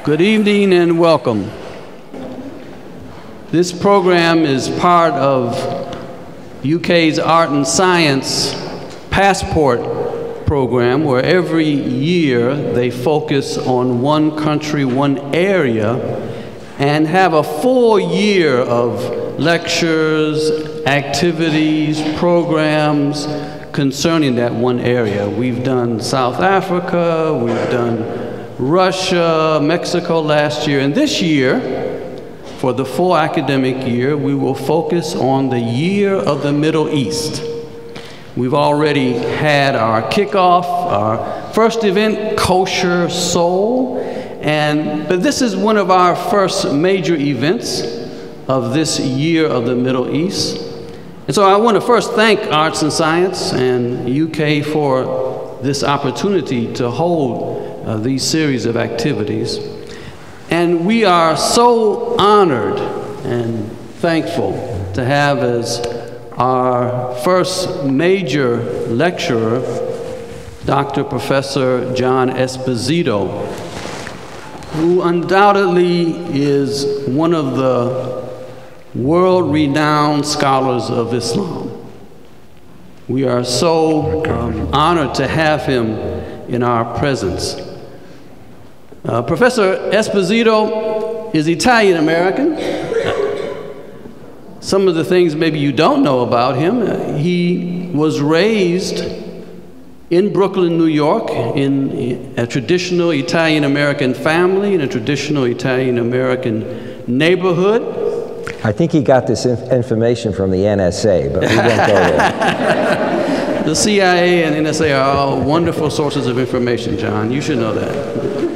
Good evening and welcome. This program is part of UK's Art and Science Passport program, where every year they focus on one country, one area, and have a full year of lectures, activities, programs concerning that one area. We've done South Africa, we've done Russia, Mexico last year, and this year, for the full academic year, we will focus on the year of the Middle East. We've already had our kickoff, our first event, Kosher Soul, but this is one of our first major events of this year of the Middle East. And so I want to first thank Arts and Science and UK for this opportunity to hold these series of activities. And we are so honored and thankful to have as our first major lecturer, Dr. Professor John Esposito, who undoubtedly is one of the world-renowned scholars of Islam. We are so honored to have him in our presence. Professor Esposito is Italian-American. Some of the things maybe you don't know about him, he was raised in Brooklyn, New York, in a traditional Italian-American family, in a traditional Italian-American neighborhood. I think he got this information from the NSA, but we won't go there. The CIA and NSA are all wonderful sources of information, John. You should know that.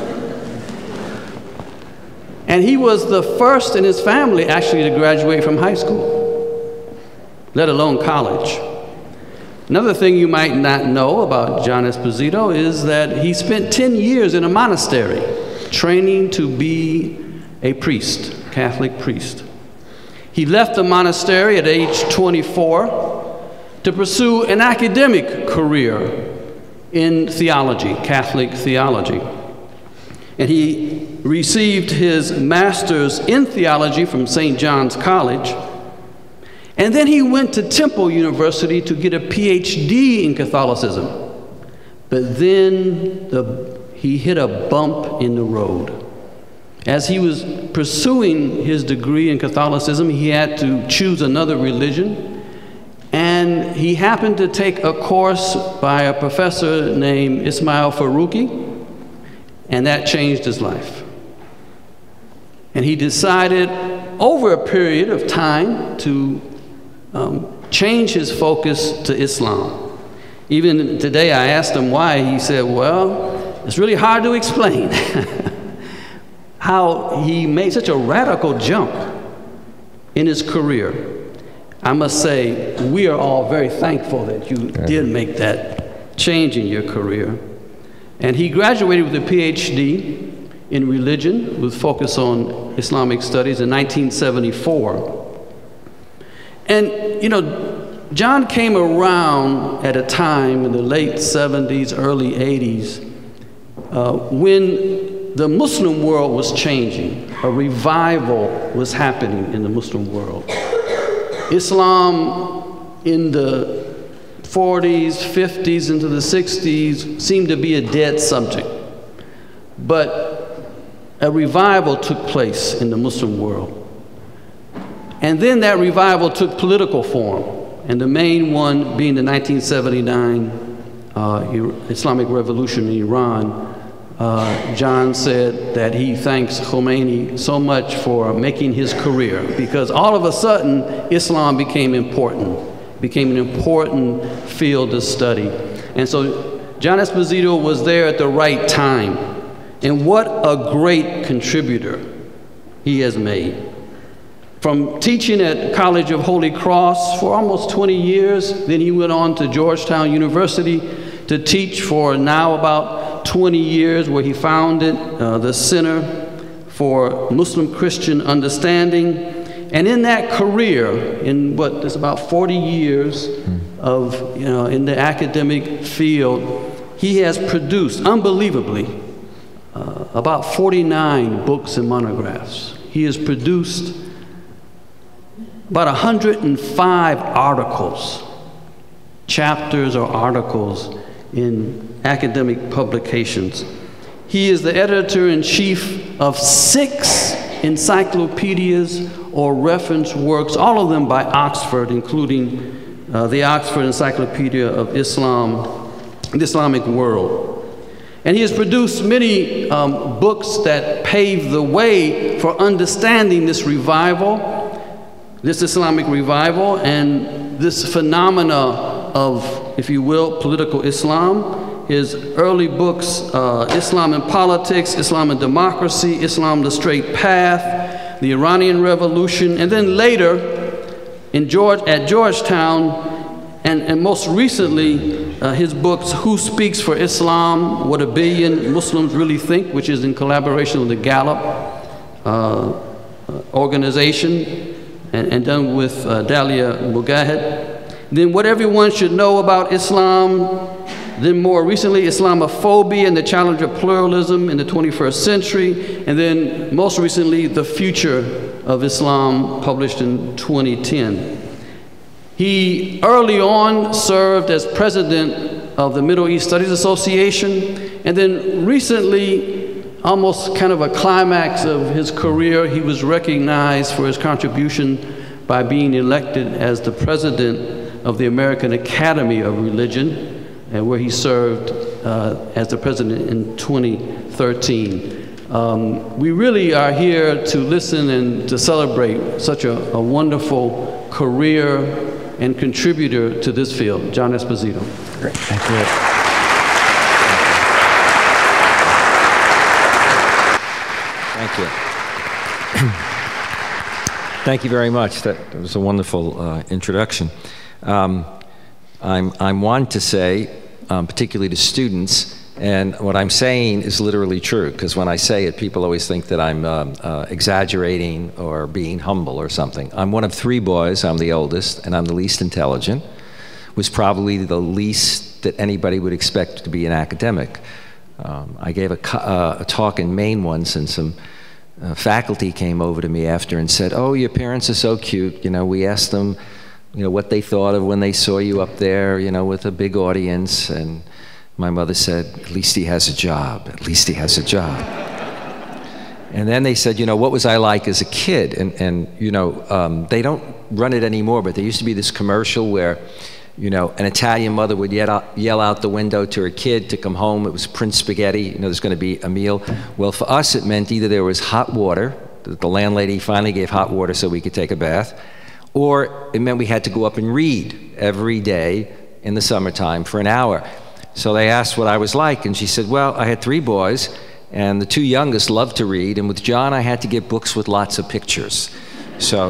And he was the first in his family actually to graduate from high school, let alone college. Another thing you might not know about John Esposito is that he spent 10 years in a monastery training to be a priest, Catholic priest. He left the monastery at age 24 to pursue an academic career in theology, Catholic theology. And he received his master's in theology from St. John's College. And then he went to Temple University to get a PhD in Catholicism. But then he hit a bump in the road. As he was pursuing his degree in Catholicism, he had to choose another religion. And he happened to take a course by a professor named Ismail Faruqi, and that changed his life. And he decided over a period of time to change his focus to Islam. Even today I asked him why. He said, well, it's really hard to explain how he made such a radical jump in his career. I must say, we are all very thankful that you did make that change in your career. And he graduated with a PhD in religion with focus on Islamic studies in 1974. And, you know, John came around at a time in the late 70s, early 80s, when the Muslim world was changing. A revival was happening in the Muslim world. Islam in the 40s, 50s, into the 60s seemed to be a dead subject. But a revival took place in the Muslim world. And then that revival took political form, and the main one being the 1979 Islamic Revolution in Iran. John said that he thanks Khomeini so much for making his career, because all of a sudden Islam became an important field to study. And so John Esposito was there at the right time. And what a great contributor he has made. From teaching at College of Holy Cross for almost 20 years, then he went on to Georgetown University to teach for now about 20 years, where he founded the Center for Muslim Christian Understanding. And in that career, in what is about 40 years of, in the academic field, he has produced, unbelievably, about 49 books and monographs. He has produced about 105 articles, chapters or articles in academic publications. He is the editor-in-chief of 6 encyclopedias or reference works, all of them by Oxford, including the Oxford Encyclopedia of Islam, the Islamic World. And he has produced many books that pave the way for understanding this revival, this Islamic revival, and this phenomena of, if you will, political Islam. His early books, Islam and Politics, Islam and Democracy, Islam the Straight Path, the Iranian Revolution, and then later at Georgetown, and most recently, his books, Who Speaks for Islam, What a Billion Muslims Really Think, which is in collaboration with the Gallup organization, and done with Dalia Mugahed. Then What Everyone Should Know About Islam. Then more recently, Islamophobia and the Challenge of Pluralism in the 21st Century. And then most recently, The Future of Islam, published in 2010. He early on served as president of the Middle East Studies Association. And then recently, almost kind of a climax of his career, he was recognized for his contribution by being elected as the president of the American Academy of Religion, and where he served as the president in 2013. We really are here to listen and to celebrate such a wonderful career and contributor to this field, John Esposito. Great, thank you. Thank you. Thank you very much. That was a wonderful introduction. I'm one to say, particularly to students, and what I'm saying is literally true, because when I say it, people always think that I'm exaggerating or being humble or something. I'm one of 3 boys. I'm the oldest, and I'm the least intelligent. Was probably the least that anybody would expect to be an academic. I gave a talk in Maine once, and some faculty came over to me after and said, "Oh, your parents are so cute. You know, we asked them, you know, what they thought of when they saw you up there, you know, with a big audience." And my mother said, "At least he has a job. At least he has a job." And then they said, "You know, what was I like as a kid?" And you know, they don't run it anymore, but there used to be this commercial where, you know, an Italian mother would yell out the window to her kid to come home. It was Prince Spaghetti. You know, there's going to be a meal. Well, for us, it meant either there was hot water. The landlady finally gave hot water so we could take a bath. Or it meant we had to go up and read every day in the summertime for an hour. So they asked what I was like, and she said, well, I had 3 boys, and the 2 youngest loved to read, and with John, I had to get books with lots of pictures. So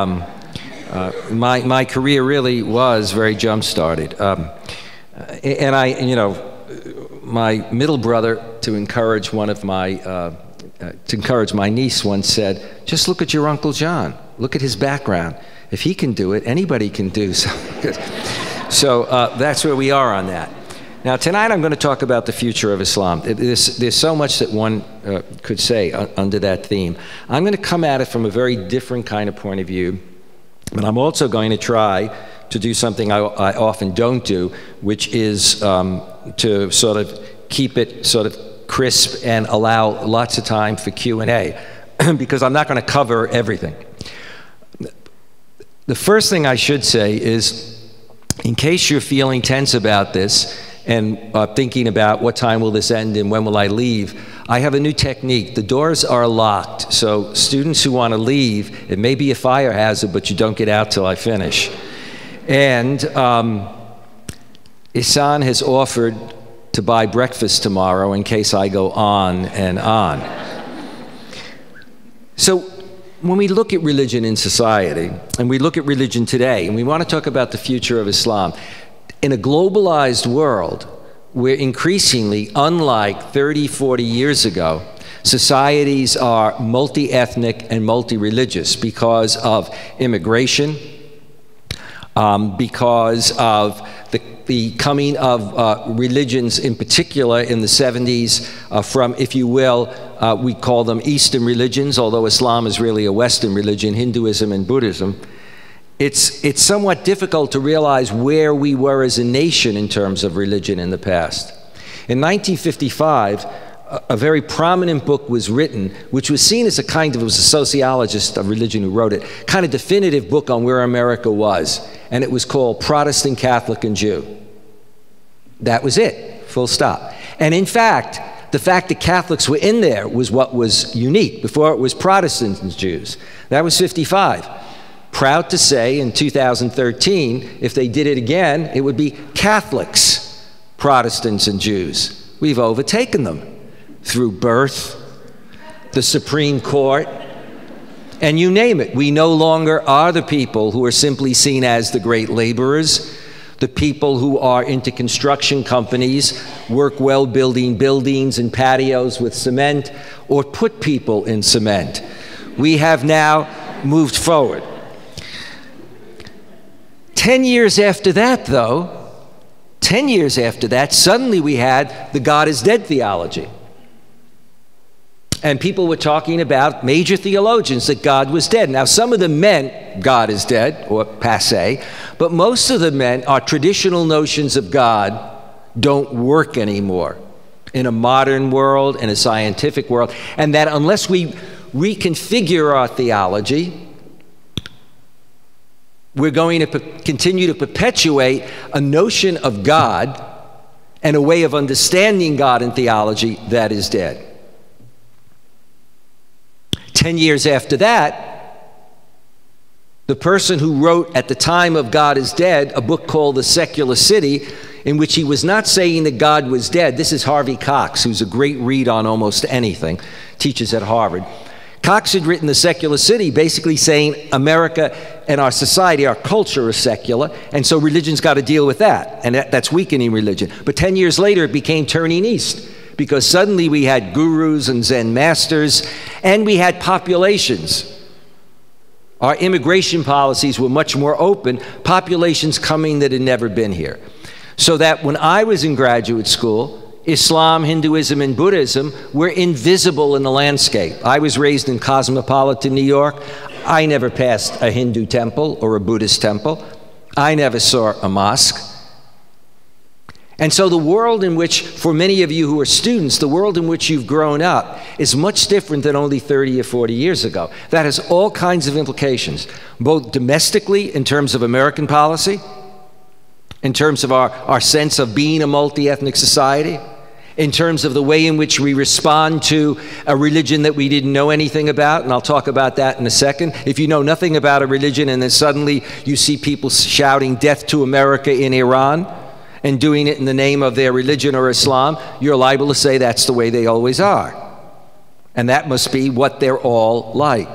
my career really was very jump-started. And you know, my middle brother, to encourage my niece, once said, "Just look at your Uncle John. Look at his background. If he can do it, anybody can do." So that's where we are on that. Now, tonight I'm going to talk about the future of Islam. There's so much that one could say under that theme. I'm going to come at it from a very different kind of point of view, but I'm also going to try to do something I often don't do, which is to sort of keep it sort of crisp and allow lots of time for Q&A, because I'm not going to cover everything. The first thing I should say is, in case you're feeling tense about this and thinking about what time will this end and when will I leave, I have a new technique. The doors are locked, so students who want to leave, it may be a fire hazard, but you don't get out till I finish. And Ihsan has offered to buy breakfast tomorrow in case I go on and on. So when we look at religion in society, and we look at religion today, and we want to talk about the future of Islam, in a globalized world, where increasingly, unlike 30, 40 years ago, societies are multi-ethnic and multi-religious because of immigration, because of the coming of religions, in particular in the 70s, from, if you will, We call them Eastern religions, although Islam is really a Western religion, Hinduism and Buddhism. It's somewhat difficult to realize where we were as a nation in terms of religion in the past. In 1955, a very prominent book was written, which was seen as it was a sociologist of religion who wrote it, kind of definitive book on where America was. And it was called Protestant, Catholic, and Jew. That was it, full stop. And in fact, the fact that Catholics were in there was what was unique. Before it was Protestants and Jews. That was 55. Proud to say in 2013, if they did it again, it would be Catholics, Protestants, and Jews. We've overtaken them through birth, the Supreme Court, and you name it. We no longer are the people who are simply seen as the great laborers, the people who are into construction companies, work well building buildings and patios with cement, or put people in cement. We have now moved forward. 10 years after that, though, 10 years after that, suddenly we had the God is dead theology. And people were talking about, major theologians, that God was dead. Now, some of them meant God is dead, or passé, but most of them meant our traditional notions of God don't work anymore in a modern world, in a scientific world, and that unless we reconfigure our theology, we're going to continue to perpetuate a notion of God and a way of understanding God in theology that is dead. 10 years after that, the person who wrote at the time of God is Dead a book called The Secular City, in which he was not saying that God was dead. This is Harvey Cox, who's a great read on almost anything, teaches at Harvard. Cox had written The Secular City basically saying America and our society, our culture is secular, and so religion's got to deal with that, and that's weakening religion. But 10 years later, it became turning east, because suddenly we had gurus and Zen masters, and we had populations. Our immigration policies were much more open, populations coming that had never been here. So that when I was in graduate school, Islam, Hinduism, and Buddhism were invisible in the landscape. I was raised in cosmopolitan New York. I never passed a Hindu temple or a Buddhist temple. I never saw a mosque. And so the world in which, for many of you who are students, the world in which you've grown up is much different than only 30 or 40 years ago. That has all kinds of implications, both domestically in terms of American policy, in terms of our sense of being a multi-ethnic society, in terms of the way in which we respond to a religion that we didn't know anything about, and I'll talk about that in a second. If you know nothing about a religion and then suddenly you see people shouting death to America in Iran, and doing it in the name of their religion or Islam, you're liable to say that's the way they always are. And that must be what they're all like.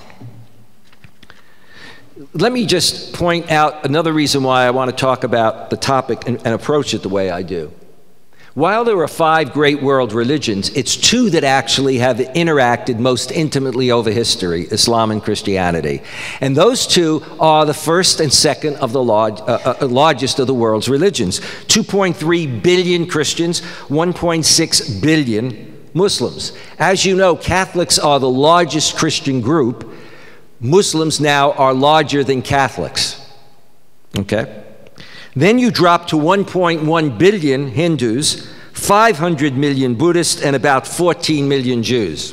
Let me just point out another reason why I want to talk about the topic and approach it the way I do. While there are 5 great world religions, it's 2 that actually have interacted most intimately over history, Islam and Christianity. And those 2 are the first and second of the largest of the world's religions. 2.3 billion Christians, 1.6 billion Muslims. As you know, Catholics are the largest Christian group. Muslims now are larger than Catholics. Okay? Then you drop to 1.1 billion Hindus, 500 million Buddhists, and about 14 million Jews.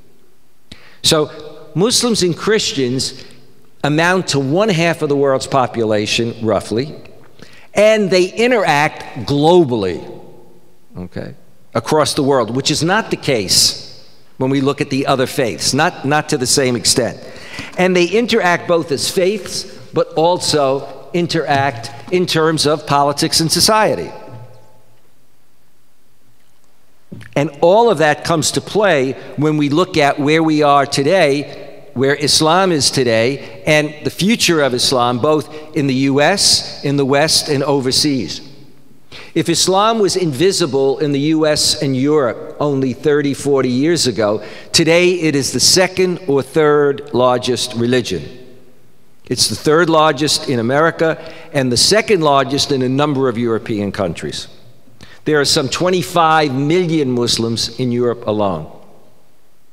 So Muslims and Christians amount to 1/2 of the world's population, roughly, and they interact globally, okay, across the world, which is not the case when we look at the other faiths, not to the same extent. And they interact both as faiths, but also interact in terms of politics and society. And all of that comes to play when we look at where we are today, where Islam is today, and the future of Islam, both in the US, in the West, and overseas. If Islam was invisible in the US and Europe only 30, 40 years ago, today it is the 2nd or 3rd largest religion. It's the 3rd largest in America and the 2nd largest in a number of European countries. There are some 25 million Muslims in Europe alone.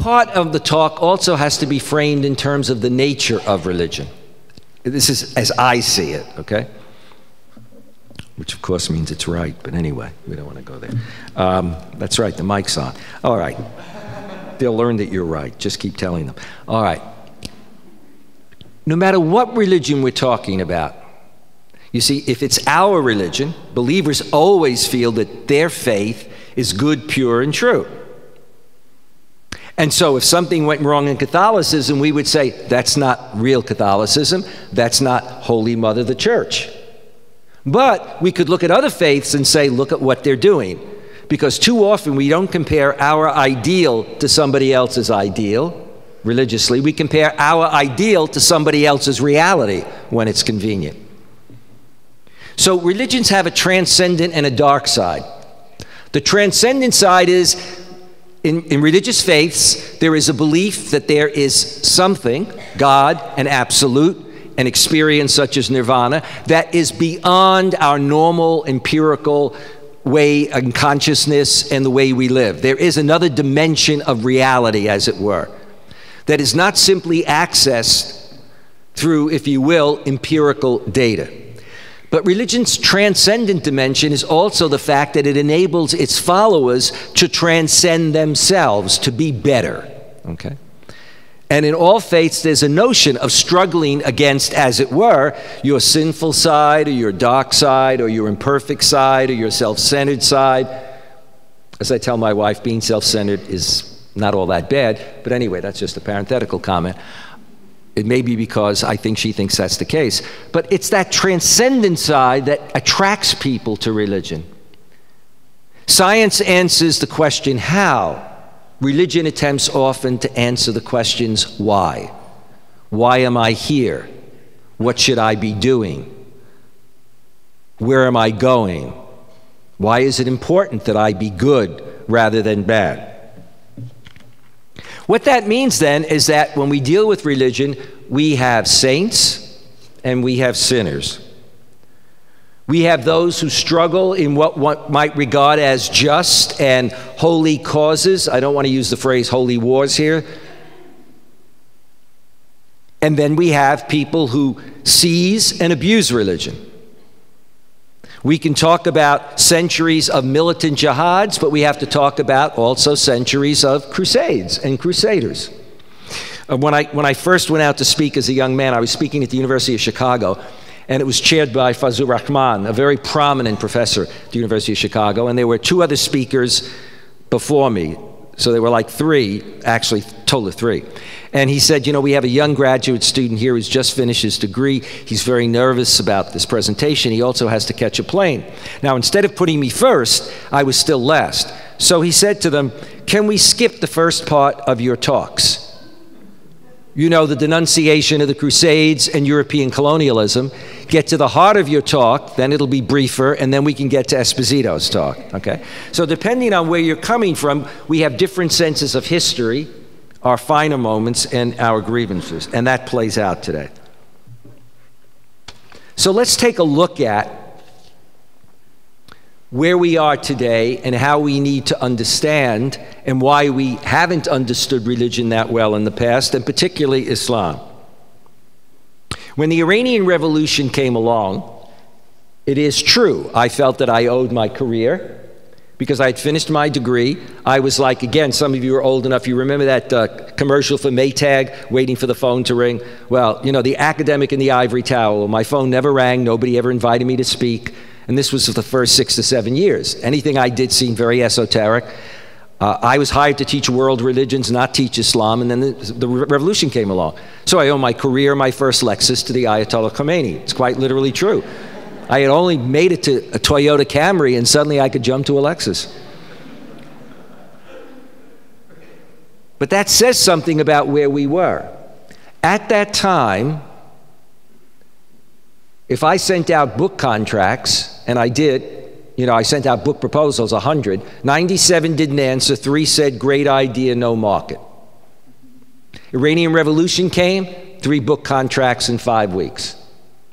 part of the talk also has to be framed in terms of the nature of religion. This is as I see it, okay? Which of course means it's right, but anyway, we don't want to go there. That's right, the mic's on. All right. They'll learn that you're right. Just keep telling them. All right. No matter what religion we're talking about, you see, if it's our religion, believers always feel that their faith is good, pure, and true. And so if something went wrong in Catholicism, we would say, that's not real Catholicism. That's not Holy Mother the Church. But we could look at other faiths and say, look at what they're doing. Because too often we don't compare our ideal to somebody else's ideal religiously. We compare our ideal to somebody else's reality when it's convenient. So religions have a transcendent and a dark side. The transcendent side is, in religious faiths, there is a belief that there is something, God, an absolute, an experience such as nirvana, that is beyond our normal empirical way and consciousness and the way we live. There is another dimension of reality, as it were, that is not simply accessed through, if you will, empirical data. But religion's transcendent dimension is also the fact that it enables its followers to transcend themselves, to be better, okay? And in all faiths, there's a notion of struggling against, as it were, your sinful side, or your dark side, or your imperfect side, or your self-centered side. As I tell my wife, being self-centered is not all that bad, but anyway, that's just a parenthetical comment. It may be because I think she thinks that's the case. But it's that transcendent side that attracts people to religion. Science answers the question, how? Religion attempts often to answer the questions, why? Why am I here? What should I be doing? Where am I going? Why is it important that I be good rather than bad? What that means then is that when we deal with religion, we have saints and we have sinners. We have those who struggle in what one might regard as just and holy causes. I don't want to use the phrase holy wars here. And then we have people who seize and abuse religion. We can talk about centuries of militant jihads, but we have to talk about also centuries of crusades and crusaders. When I first went out to speak as a young man, I was speaking at the University of Chicago, and it was chaired by Fazlur Rahman, a very prominent professor at the University of Chicago, and there were two other speakers before me. So there were like three, actually, total of three. And he said, you know, we have a young graduate student here who's just finished his degree. He's very nervous about this presentation. He also has to catch a plane. Now, instead of putting me first, I was still last. So he said to them, can we skip the first part of your talks? You know, the denunciation of the Crusades and European colonialism. Get to the heart of your talk, then it'll be briefer, and then we can get to Esposito's talk, okay? So depending on where you're coming from, we have different senses of history, our finer moments, and our grievances, and that plays out today. So let's take a look at where we are today and how we need to understand and why we haven't understood religion that well in the past, and particularly Islam. When the Iranian Revolution came along, it is true, I felt that I owed my career because I had finished my degree. I was like, again, some of you are old enough, you remember that commercial for Maytag, waiting for the phone to ring? Well, you know, the academic in the ivory tower. My phone never rang, nobody ever invited me to speak, and this was for the first 6 to 7 years. Anything I did seemed very esoteric. I was hired to teach world religions, not teach Islam, and then the revolution came along. So I owe my career, my first Lexus, to the Ayatollah Khomeini. It's quite literally true. I had only made it to a Toyota Camry, and suddenly I could jump to a Lexus. But that says something about where we were. At that time, if I sent out book contracts, and I did, you know, I sent out book proposals, 100. 97 didn't answer. 3 said, great idea, no market. Iranian Revolution came, 3 book contracts in 5 weeks.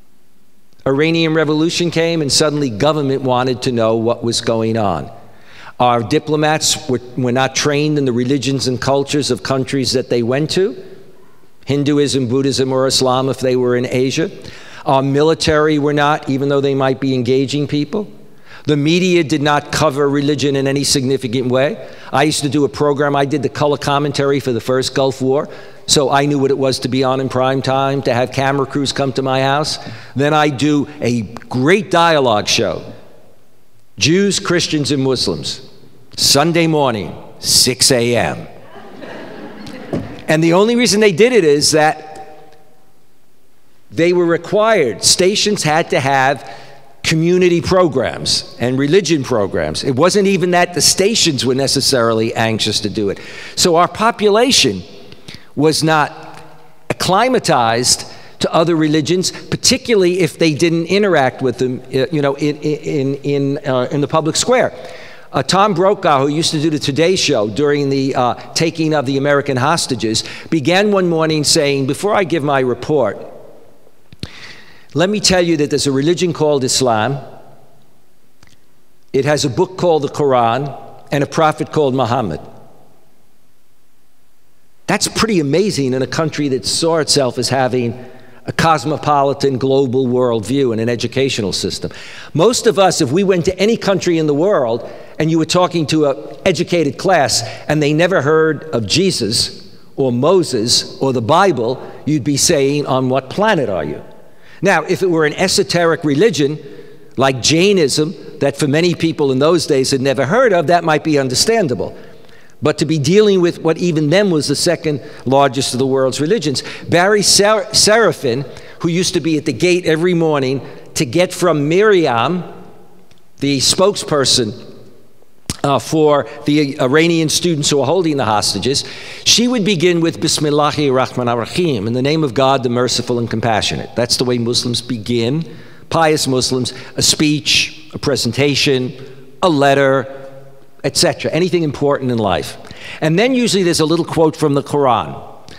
Iranian Revolution came, and suddenly government wanted to know what was going on. Our diplomats were not trained in the religions and cultures of countries that they went to, Hinduism, Buddhism, or Islam if they were in Asia. Our military were not, even though they might be engaging people. The media did not cover religion in any significant way. I used to do a program, I did the color commentary for the first Gulf War, so I knew what it was to be on in prime time, to have camera crews come to my house. Then I do a great dialogue show, Jews, Christians, and Muslims, Sunday morning, 6 a.m. And the only reason they did it is that they were required. Stations had to have community programs and religion programs. It wasn't even that the stations were necessarily anxious to do it. So our population was not acclimatized to other religions, particularly if they didn't interact with them, in the public square. Tom Brokaw, who used to do the Today Show during the taking of the American hostages, began one morning saying, before I give my report, let me tell you that there's a religion called Islam. It has a book called the Quran and a prophet called Muhammad. That's pretty amazing in a country that saw itself as having a cosmopolitan global worldview and an educational system. Most of us, if we went to any country in the world and you were talking to an educated class and they never heard of Jesus or Moses or the Bible, you'd be saying, on what planet are you? Now, if it were an esoteric religion like Jainism that for many people in those days had never heard of, that might be understandable. But to be dealing with what even then was the second largest of the world's religions. Barry Seraphin, who used to be at the gate every morning to get from Miriam, the spokesperson for the Iranian students who are holding the hostages, she would begin with Bismillahir Rahmanir Rahim, in the name of God, the merciful and compassionate. That's the way Muslims begin, pious Muslims, a speech, a presentation, a letter, etc., anything important in life. And then usually there's a little quote from the Quran.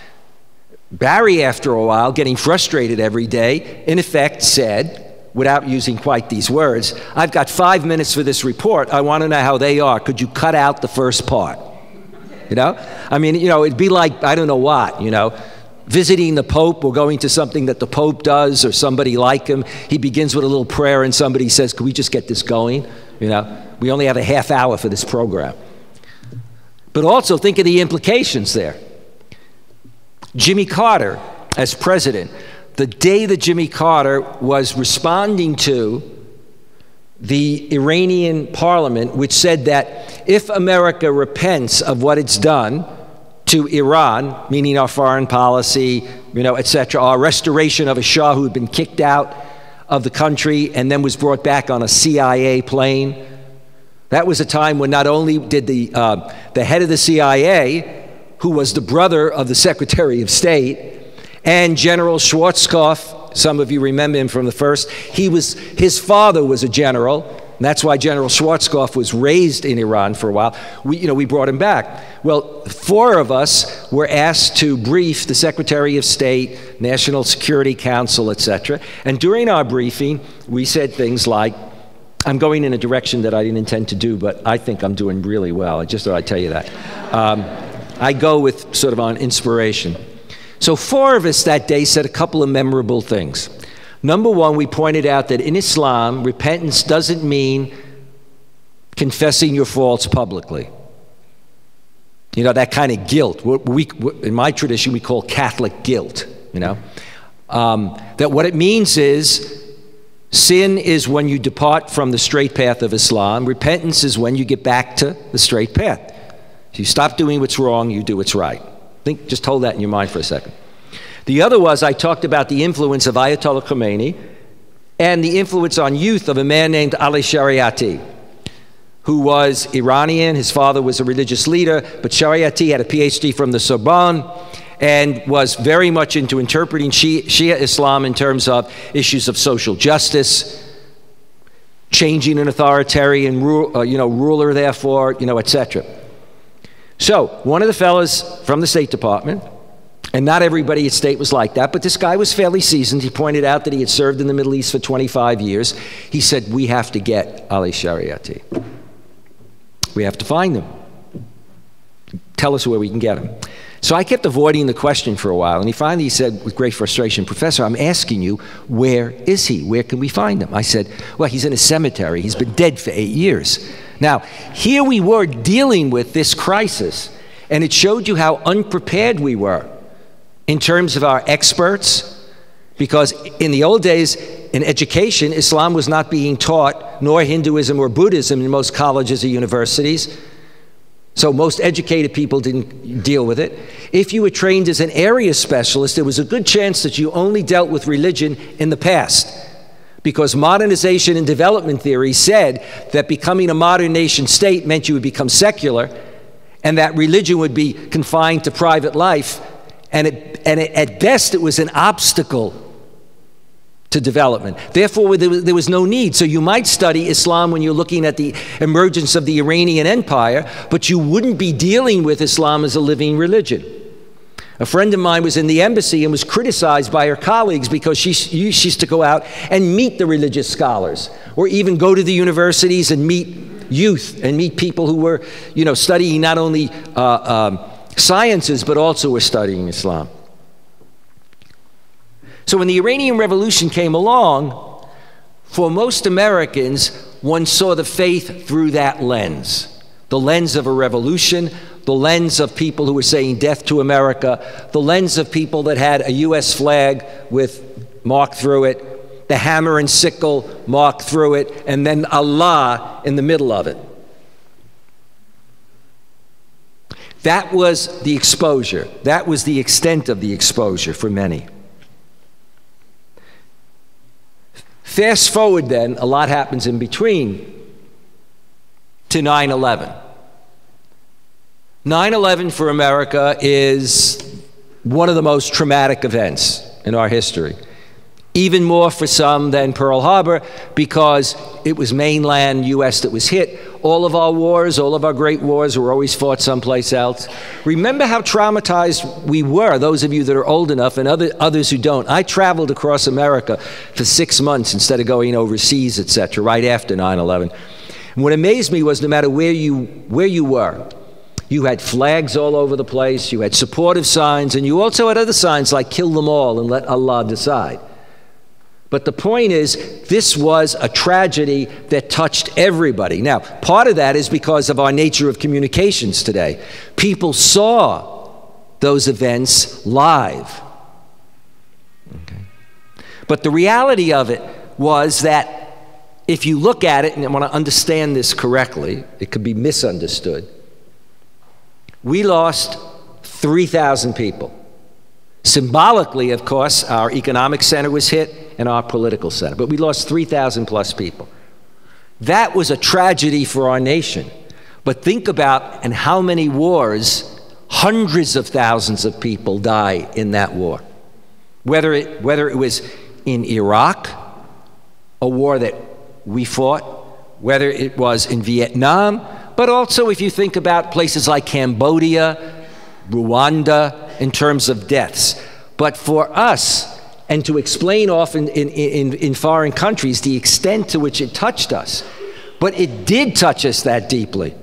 Barry, after a while, getting frustrated every day, in effect said, without using quite these words, I've got 5 minutes for this report. I want to know how they are. Could you cut out the first part? You know? I mean, you know, it'd be like, I don't know what, you know, visiting the Pope or going to something that the Pope does or somebody like him. He begins with a little prayer and somebody says, could we just get this going? You know, we only have a half hour for this program. But also think of the implications there. Jimmy Carter, as president, the day that Jimmy Carter was responding to the Iranian parliament, which said that if America repents of what it's done to Iran, meaning our foreign policy, you know, etc., our restoration of a Shah who had been kicked out of the country and then was brought back on a CIA plane. That was a time when not only did the head of the CIA, who was the brother of the Secretary of State, and General Schwarzkopf, some of you remember him from the first, his father was a general, and that's why General Schwarzkopf was raised in Iran for a while. We brought him back. Well, 4 of us were asked to brief the Secretary of State, National Security Council, etc. And during our briefing, we said things like, I'm going in a direction that I didn't intend to do, but I think I'm doing really well. I just thought I'd tell you that. I go with sort of on inspiration. So 4 of us that day said a couple of memorable things. Number one, we pointed out that in Islam, repentance doesn't mean confessing your faults publicly. You know, that kind of guilt. In my tradition, we call Catholic guilt, you know. That what it means is sin is when you depart from the straight path of Islam. Repentance is when you get back to the straight path. So you stop doing what's wrong, you do what's right. Just hold that in your mind for a second. The other was I talked about the influence of Ayatollah Khomeini and the influence on youth of a man named Ali Shariati, who was Iranian. His father was a religious leader, but Shariati had a PhD from the Sorbonne and was very much into interpreting Shia Islam in terms of issues of social justice, changing an authoritarian ruler, therefore, etc. So one of the fellows from the State Department, and not everybody at State was like that, but this guy was fairly seasoned. He pointed out that he had served in the Middle East for 25 years. He said, we have to get Ali Shariati. We have to find them. Tell us where we can get them. So I kept avoiding the question for a while, and he finally said with great frustration, "Professor, I'm asking you, where is he? Where can we find him?" I said, "Well, he's in a cemetery. He's been dead for 8 years." Now, here we were dealing with this crisis, and it showed you how unprepared we were in terms of our experts, because in the old days, in education, Islam was not being taught, nor Hinduism or Buddhism in most colleges or universities. So most educated people didn't deal with it. If you were trained as an area specialist, there was a good chance that you only dealt with religion in the past, because modernization and development theory said that becoming a modern nation state meant you would become secular, and that religion would be confined to private life, and at best it was an obstacle to development. Therefore, there was no need. So you might study Islam when you're looking at the emergence of the Iranian Empire, but you wouldn't be dealing with Islam as a living religion. A friend of mine was in the embassy and was criticized by her colleagues because she used to go out and meet the religious scholars, or even go to the universities and meet youth and meet people who were, studying not only sciences, but also were studying Islam. So when the Iranian Revolution came along, for most Americans, one saw the faith through that lens. The lens of a revolution, the lens of people who were saying death to America, the lens of people that had a U.S. flag with marked through it, the hammer and sickle marked through it, and then Allah in the middle of it. That was the exposure. That was the extent of the exposure for many. Fast forward then, a lot happens in between, to 9/11. 9/11 for America is one of the most traumatic events in our history. Even more for some than Pearl Harbor, because it was mainland U.S. that was hit. All of our wars, all of our great wars were always fought someplace else. Remember how traumatized we were, those of you that are old enough and others who don't. I traveled across America for 6 months instead of going overseas, etc., right after 9/11. And what amazed me was no matter where you were, you had flags all over the place, you had supportive signs, and you also had other signs like kill them all and let Allah decide. But the point is, this was a tragedy that touched everybody. Now, part of that is because of our nature of communications today. People saw those events live. Okay. But the reality of it was that if you look at it, and I want to understand this correctly, it could be misunderstood. We lost 3,000 people. Symbolically, of course, our economic center was hit and our political center, but we lost 3,000 plus people. That was a tragedy for our nation. But think about in how many wars hundreds of thousands of people die in that war. Whether it was in Iraq, a war that we fought, whether it was in Vietnam, but also if you think about places like Cambodia, Rwanda, in terms of deaths. But for us, and to explain often in foreign countries the extent to which it touched us, but it did touch us that deeply.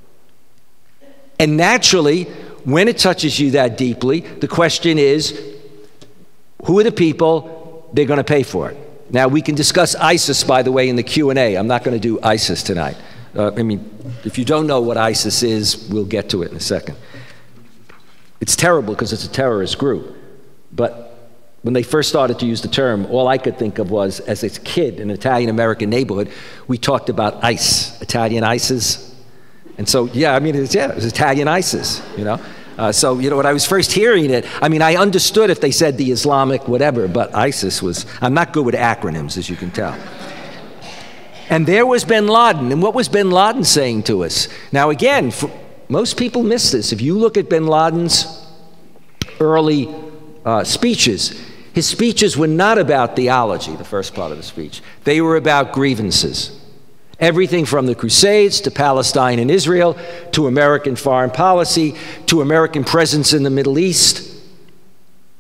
And naturally, when it touches you that deeply, the question is, who are the people they're going to pay for it? Now, we can discuss ISIS, by the way, in the Q&A. I'm not going to do ISIS tonight. If you don't know what ISIS is, we'll get to it in a second. It's terrible because it's a terrorist group. But when they first started to use the term, all I could think of was, as a kid in an Italian-American neighborhood, we talked about ICE, Italian ISIS. And so, it was Italian ISIS, So, when I was first hearing it, I understood if they said the Islamic whatever, but ISIS was, I'm not good with acronyms, as you can tell. And there was bin Laden. And what was bin Laden saying to us? Now, again, most people miss this. If you look at bin Laden's early speeches, his speeches were not about theology, the first part of the speech. They were about grievances. Everything from the Crusades to Palestine and Israel, to American foreign policy, to American presence in the Middle East,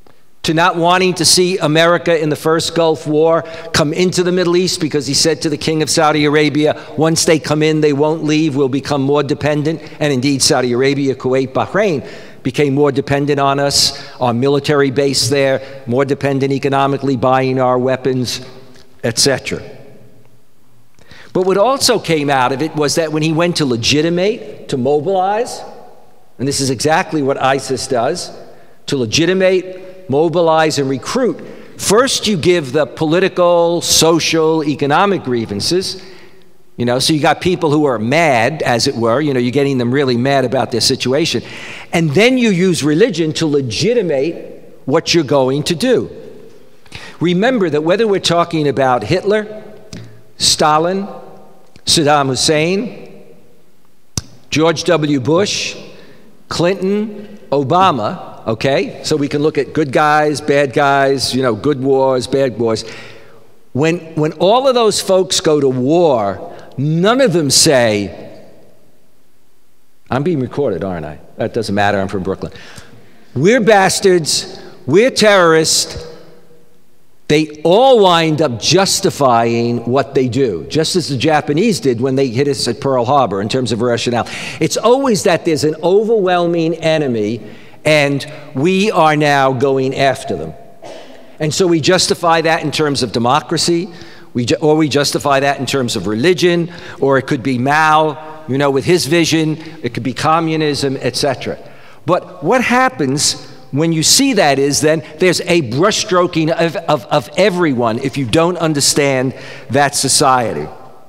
to not wanting to see America in the first Gulf War come into the Middle East, because he said to the king of Saudi Arabia, once they come in, they won't leave, we'll become more dependent. And indeed, Saudi Arabia, Kuwait, Bahrain became more dependent on us, our military base there, more dependent economically, buying our weapons, etc. But what also came out of it was that when he went to legitimate, to mobilize, and this is exactly what ISIS does, to legitimate, mobilize, and recruit, first you give the political, social, economic grievances. So you got people who are mad, as it were, you're getting them really mad about their situation. And then you use religion to legitimate what you're going to do. Remember that whether we're talking about Hitler, Stalin, Saddam Hussein, George W. Bush, Clinton, Obama, okay? So we can look at good guys, bad guys, good wars, bad wars. When all of those folks go to war, none of them say, I'm being recorded, aren't I? That doesn't matter, I'm from Brooklyn. We're bastards, we're terrorists. They all wind up justifying what they do, just as the Japanese did when they hit us at Pearl Harbor in terms of rationale. It's always that there's an overwhelming enemy and we are now going after them. And so we justify that in terms of democracy, or we justify that in terms of religion, or it could be Mao, with his vision, it could be communism, etc. But what happens when you see that is then there's a brushstroking of everyone if you don't understand that society.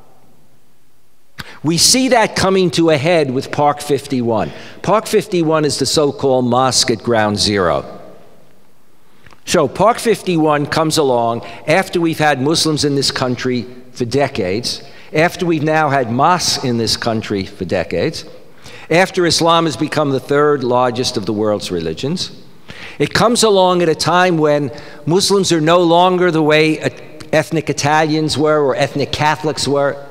We see that coming to a head with Park 51. Park 51 is the so-called mosque at Ground Zero. So Park 51 comes along after we've had Muslims in this country for decades, after we've now had mosques in this country for decades, after Islam has become the third largest of the world's religions. It comes along at a time when Muslims are no longer the way ethnic Italians were or ethnic Catholics were,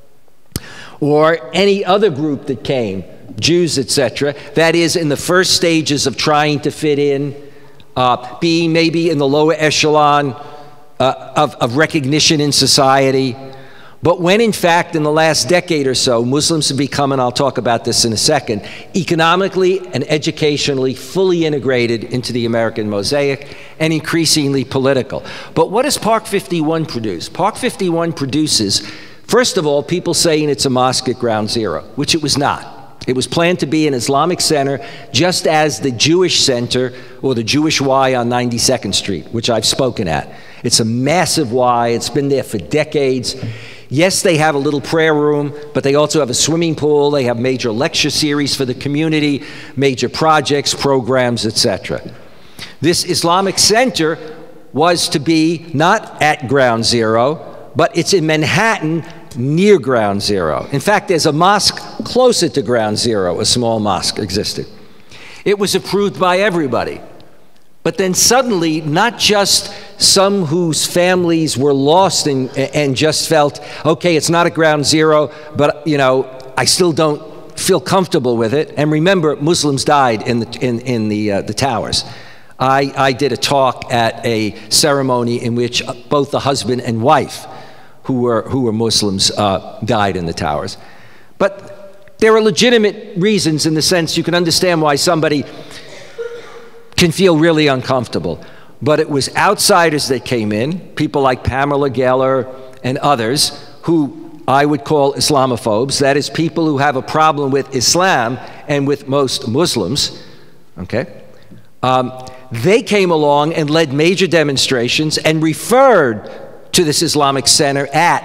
or any other group that came, Jews, etc. That is, in the first stages of trying to fit in, being maybe in the lower echelon of recognition in society. But when, in fact, in the last decade or so, Muslims have become, and I'll talk about this in a second, economically and educationally fully integrated into the American mosaic and increasingly political. But what does Park 51 produce? Park 51 produces, first of all, people saying it's a mosque at Ground Zero, which it was not. It was planned to be an Islamic center, just as the Jewish Center or the Jewish Y on 92nd Street, which I've spoken at. It's a massive Y. It's been there for decades. Yes, they have a little prayer room, but they also have a swimming pool. They have major lecture series for the community, major projects, programs, etc. This Islamic center was to be not at Ground Zero, but it's in Manhattan near Ground Zero. In fact, there's a mosque closer to Ground Zero, a small mosque existed. It was approved by everybody. But then suddenly, not just some whose families were lost and just felt, okay, it's not at Ground Zero, but I still don't feel comfortable with it. And remember, Muslims died in the towers. I did a talk at a ceremony in which both the husband and wife, who were Muslims, died in the towers. But there are legitimate reasons in the sense you can understand why somebody can feel really uncomfortable. But it was outsiders that came in, people like Pamela Geller and others, who I would call Islamophobes. That is, people who have a problem with Islam and with most Muslims, okay? They came along and led major demonstrations and referred to this Islamic center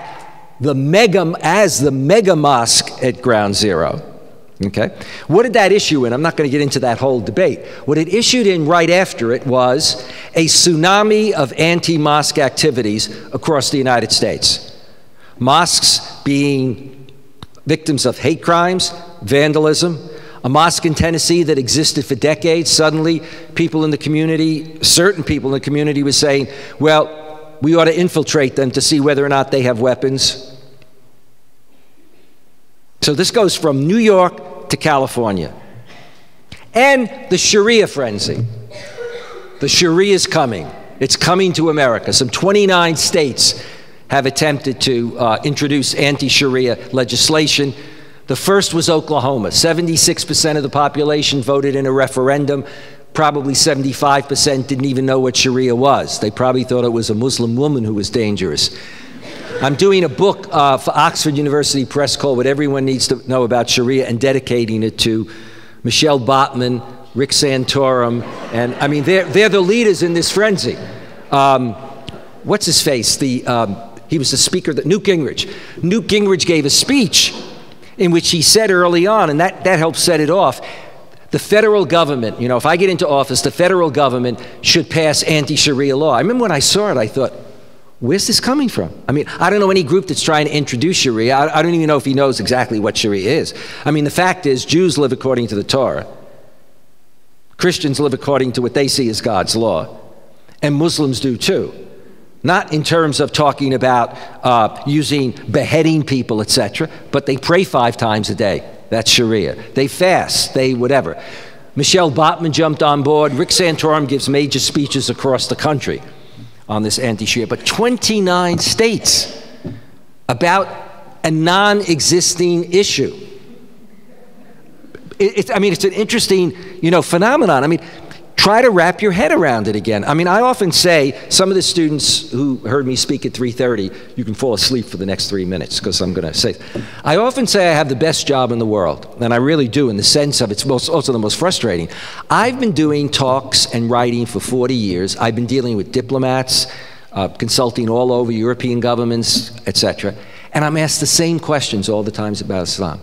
as the mega mosque at Ground Zero. Okay? What did that issue in? I'm not going to get into that whole debate. What it issued in right after it was a tsunami of anti-mosque activities across the United States. Mosques being victims of hate crimes, vandalism. A mosque in Tennessee that existed for decades, suddenly people in the community, certain people in the community were saying, well, we ought to infiltrate them to see whether or not they have weapons. So this goes from New York to California. And the Sharia frenzy. The Sharia is coming. It's coming to America. Some 29 states have attempted to introduce anti-Sharia legislation. The first was Oklahoma. 76% of the population voted in a referendum. Probably 75% didn't even know what Sharia was. They probably thought it was a Muslim woman who was dangerous. I'm doing a book for Oxford University Press called What Everyone Needs to Know About Sharia and dedicating it to Michelle Botman, Rick Santorum, and I mean, they're the leaders in this frenzy. What's his face? He was the speaker, Newt Gingrich. Newt Gingrich gave a speech in which he said early on, and that helped set it off, the federal government, you know, if I get into office, the federal government should pass anti-Sharia law. I remember when I saw it, I thought, where's this coming from? I mean, I don't know any group that's trying to introduce Sharia. I don't even know if he knows exactly what Sharia is. I mean, the fact is, Jews live according to the Torah. Christians live according to what they see as God's law. And Muslims do too. Not in terms of talking about beheading people, etc., but they pray 5 times a day. That's Sharia. They fast, they whatever. Michelle Botman jumped on board. Rick Santorum gives major speeches across the country on this anti-Sharia. But 29 states about a non-existing issue. I mean, it's an interesting, phenomenon. I mean, try to wrap your head around it again. I mean, I often say, some of the students who heard me speak at 3:30, you can fall asleep for the next 3 minutes because I'm going to say, I often say I have the best job in the world, and I really do in the sense of it's also the most frustrating. I've been doing talks and writing for 40 years. I've been dealing with diplomats, consulting all over European governments, etc. And I'm asked the same questions all the times about Islam.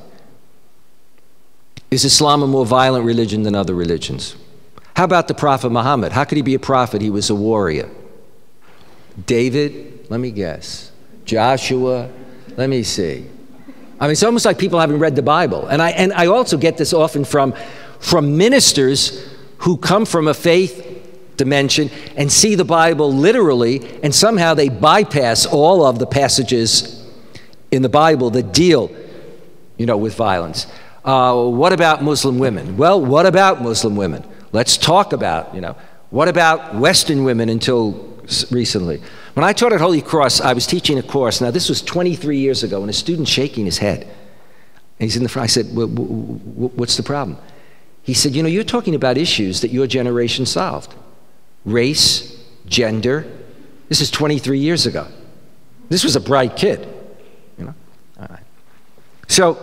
Is Islam a more violent religion than other religions? How about the Prophet Muhammad? How could he be a prophet? He was a warrior. David, let me guess. Joshua, let me see. I mean, it's almost like people haven't read the Bible. And I also get this often from ministers who come from a faith dimension and see the Bible literally, and somehow they bypass all of the passages in the Bible that deal, with violence. What about Muslim women? Well, what about Muslim women? Let's talk about, what about Western women until recently? When I taught at Holy Cross, I was teaching a course. Now, this was 23 years ago, and a student shaking his head. And he's in the front. I said, what's the problem? He said, you're talking about issues that your generation solved. Race, gender. This is 23 years ago. This was a bright kid, All right. So,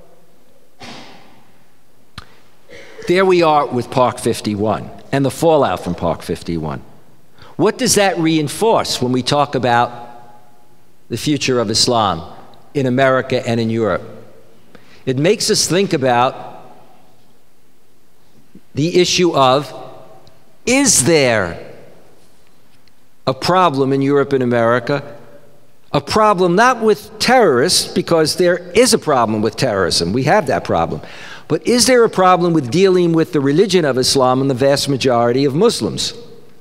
there we are with Park 51 and the fallout from Park 51. What does that reinforce when we talk about the future of Islam in America and in Europe? It makes us think about the issue of, is there a problem in Europe and America? A problem not with terrorists, because there is a problem with terrorism. We have that problem. But is there a problem with dealing with the religion of Islam and the vast majority of Muslims?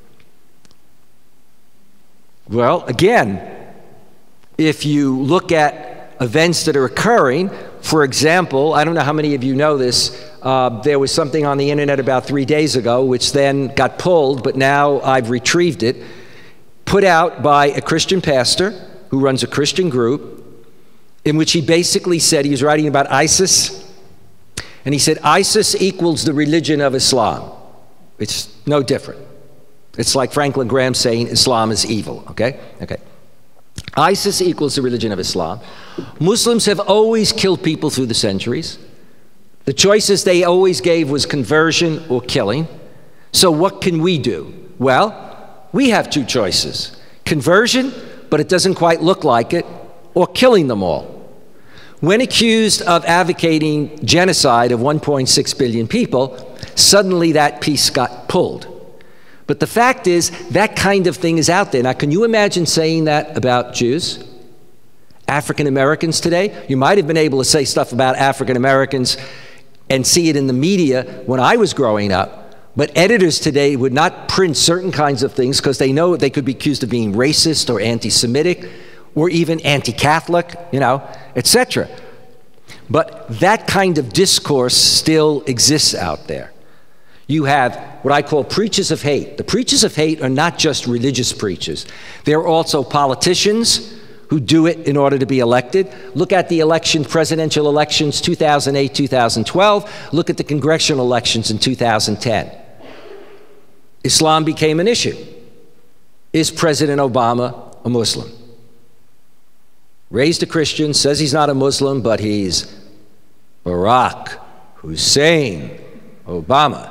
Well, again, if you look at events that are occurring, for example, I don't know how many of you know this, there was something on the internet about 3 days ago, which then got pulled, but now I've retrieved it, put out by a Christian pastor who runs a Christian group, in which he basically said, he was writing about ISIS, and he said, ISIS equals the religion of Islam. It's no different. It's like Franklin Graham saying Islam is evil, okay? ISIS equals the religion of Islam. Muslims have always killed people through the centuries. The choices they always gave was conversion or killing. So what can we do? Well, we have 2 choices. Conversion, but it doesn't quite look like it, or killing them all. When accused of advocating genocide of 1.6 billion people, suddenly that piece got pulled. But the fact is, that kind of thing is out there. Now, can you imagine saying that about Jews? African Americans today? You might have been able to say stuff about African Americans and see it in the media when I was growing up. But editors today would not print certain kinds of things because they know they could be accused of being racist or anti-Semitic or even anti-Catholic, etc. But that kind of discourse still exists out there. You have what I call preachers of hate. The preachers of hate are not just religious preachers. They're also politicians who do it in order to be elected. Look at the presidential elections, 2008, 2012. Look at the congressional elections in 2010. Islam became an issue. Is President Obama a Muslim? Raised a Christian, says he's not a Muslim, but he's Barack Hussein Obama.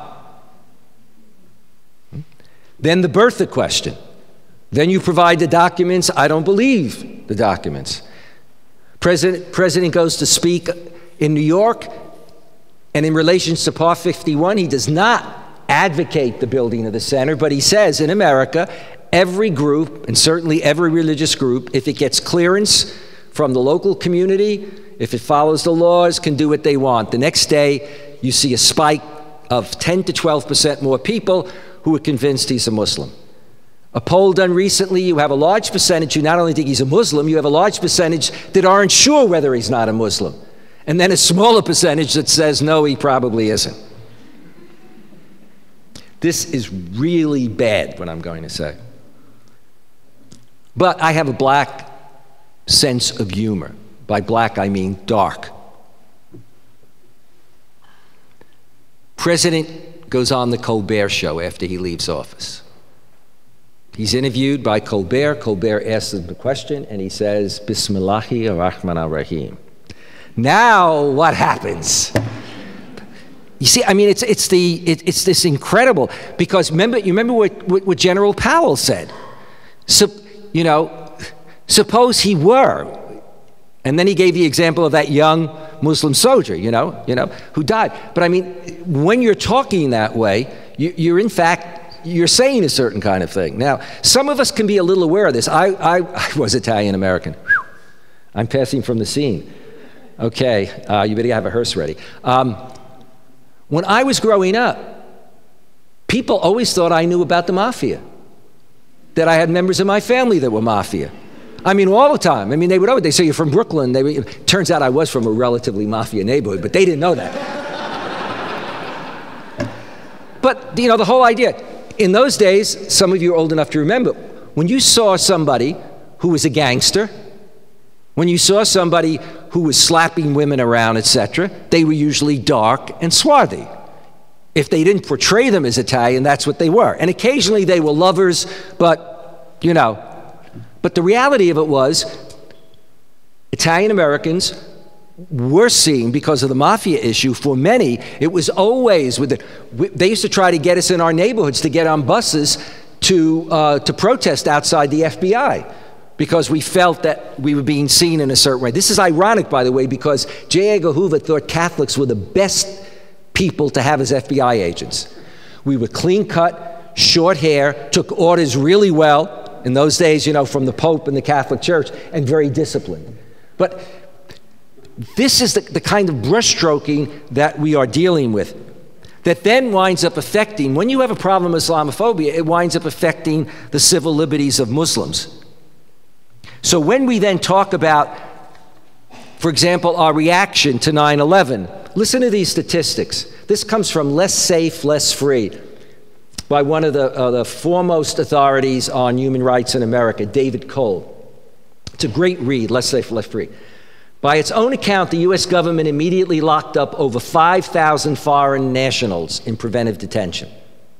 Then the birther question. Then you provide the documents. I don't believe the documents. President goes to speak in New York, and in relation to Part 51, he does not advocate the building of the center, but he says in America, every group, and certainly every religious group, if it gets clearance from the local community, if it follows the laws, can do what they want. The next day, you see a spike of 10 to 12% more people who are convinced he's a Muslim. A poll done recently, you have a large percentage who not only think he's a Muslim, you have a large percentage that aren't sure whether he's not a Muslim. And then a smaller percentage that says, no, he probably isn't. This is really bad, what I'm going to say. But I have a black sense of humor. By black, I mean dark. President goes on the Colbert Show after he leaves office. He's interviewed by Colbert. Colbert asks him the question, and he says, Bismillahi ar-Rahman ar-Rahim. Now, what happens? You see, I mean, it's this incredible, because you remember what General Powell said. So, you know, suppose he were, and then he gave the example of that young Muslim soldier, you know, who died. But I mean, when you're talking that way, you're in fact, you're saying a certain kind of thing. Now, some of us can be a little aware of this. I was Italian American. I'm passing from the scene. Okay, you better have a hearse ready. When I was growing up, people always thought I knew about the mafia, that I had members of my family that were mafia. I mean, all the time. I mean, they say you're from Brooklyn. Turns out I was from a relatively mafia neighborhood, but they didn't know that. But, you know, the whole idea, in those days, some of you are old enough to remember, when you saw somebody who was a gangster, when you saw somebody who was slapping women around, etc., they were usually dark and swarthy. If they didn't portray them as Italian, that's what they were. And occasionally they were lovers, but, you know. But the reality of it was, Italian Americans were seen, because of the mafia issue, for many, it was always they used to try to get us in our neighborhoods to get on buses to protest outside the FBI, because we felt that we were being seen in a certain way. This is ironic, by the way, because J. Edgar Hoover thought Catholics were the best people to have as FBI agents. We were clean-cut, short hair, took orders really well in those days, you know, from the Pope and the Catholic Church, and very disciplined. But this is the kind of brushstroking that we are dealing with, that then winds up affecting, when you have a problem with Islamophobia, it winds up affecting the civil liberties of Muslims. So when we then talk about, for example, our reaction to 9/11, listen to these statistics. This comes from Less Safe, Less Free, by one of the foremost authorities on human rights in America, David Cole. It's a great read, Less Safe, Less Free. By its own account, the U.S. government immediately locked up over 5,000 foreign nationals in preventive detention.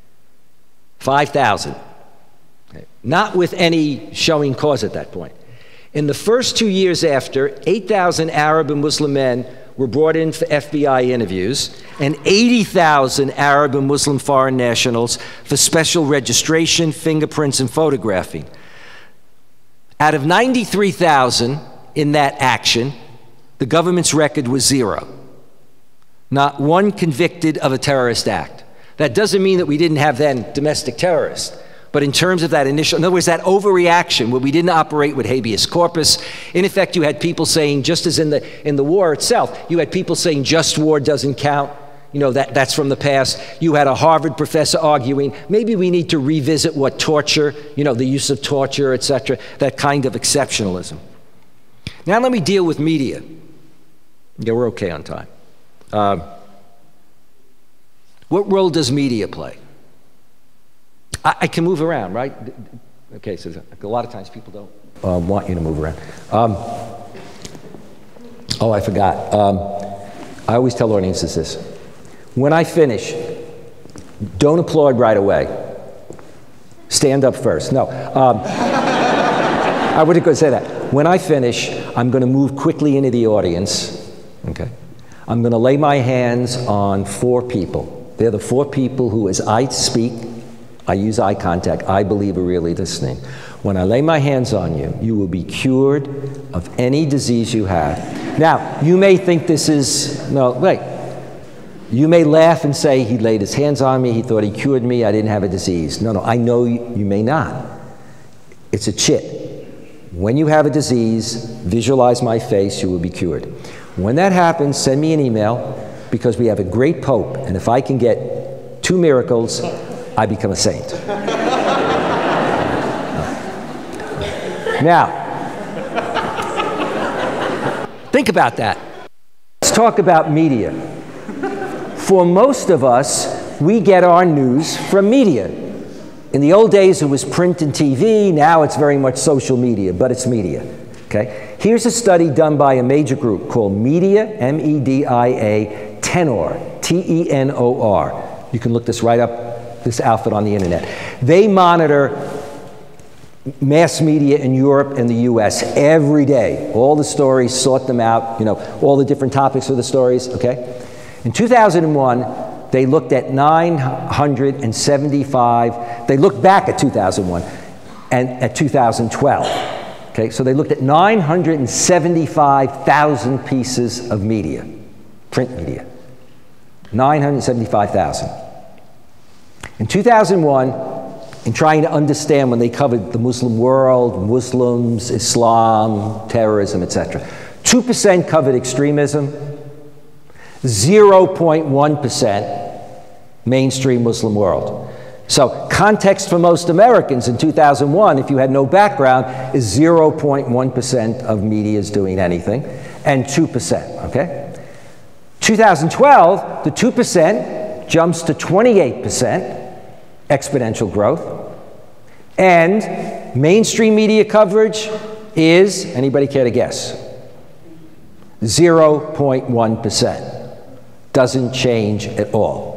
5,000. Okay. Not with any showing cause at that point. In the first 2 years after, 8,000 Arab and Muslim men were brought in for FBI interviews, and 80,000 Arab and Muslim foreign nationals for special registration, fingerprints, and photographing. Out of 93,000 in that action, the government's record was 0. Not one convicted of a terrorist act. That doesn't mean that we didn't have then domestic terrorists. But in terms of that initial, in other words, that overreaction where we didn't operate with habeas corpus, in effect, you had people saying, just as in the war itself, you had people saying just war doesn't count. You know, that's from the past. You had a Harvard professor arguing, maybe we need to revisit what torture, you know, the use of torture, etc., that kind of exceptionalism. Now let me deal with media. Yeah, we're okay on time. What role does media play? I can move around, right? Okay, so a lot of times people don't want you to move around. Oh, I forgot. I always tell audiences this. When I finish, don't applaud right away. Stand up first. No. I wasn't going to say that. When I finish, I'm going to move quickly into the audience. Okay? I'm going to lay my hands on 4 people. They're the 4 people who, as I speak, I use eye contact, I believe are really listening. When I lay my hands on you, you will be cured of any disease you have. Now, you may think this is, no, wait. You may laugh and say, he laid his hands on me, he thought he cured me, I didn't have a disease. No, I know you may not. It's a chit. When you have a disease, visualize my face, you will be cured. When that happens, send me an email, because we have a great Pope, and if I can get 2 miracles, I become a saint. Now, think about that. Let's talk about media. For most of us, we get our news from media. In the old days, it was print and TV. Now it's very much social media, but it's media. Okay? Here's a study done by a major group called Media, M-E-D-I-A, Tenor, T-E-N-O-R. You can look this right up, this outfit on the internet. They monitor mass media in Europe and the US every day. All the stories, sort them out, all the different topics of the stories, okay? In 2001, they looked at 975, they looked back at 2001 and at 2012. Okay, so they looked at 975,000 pieces of media, print media, 975,000. In 2001, in trying to understand when they covered the Muslim world, Muslims, Islam, terrorism, etc., 2% covered extremism, 0.1% mainstream Muslim world. So context for most Americans in 2001, if you had no background, is 0.1% of media is doing anything, and 2%, okay? 2012, the 2% jumps to 28%, exponential growth, and mainstream media coverage is, anybody care to guess? 0.1%. Doesn't change at all.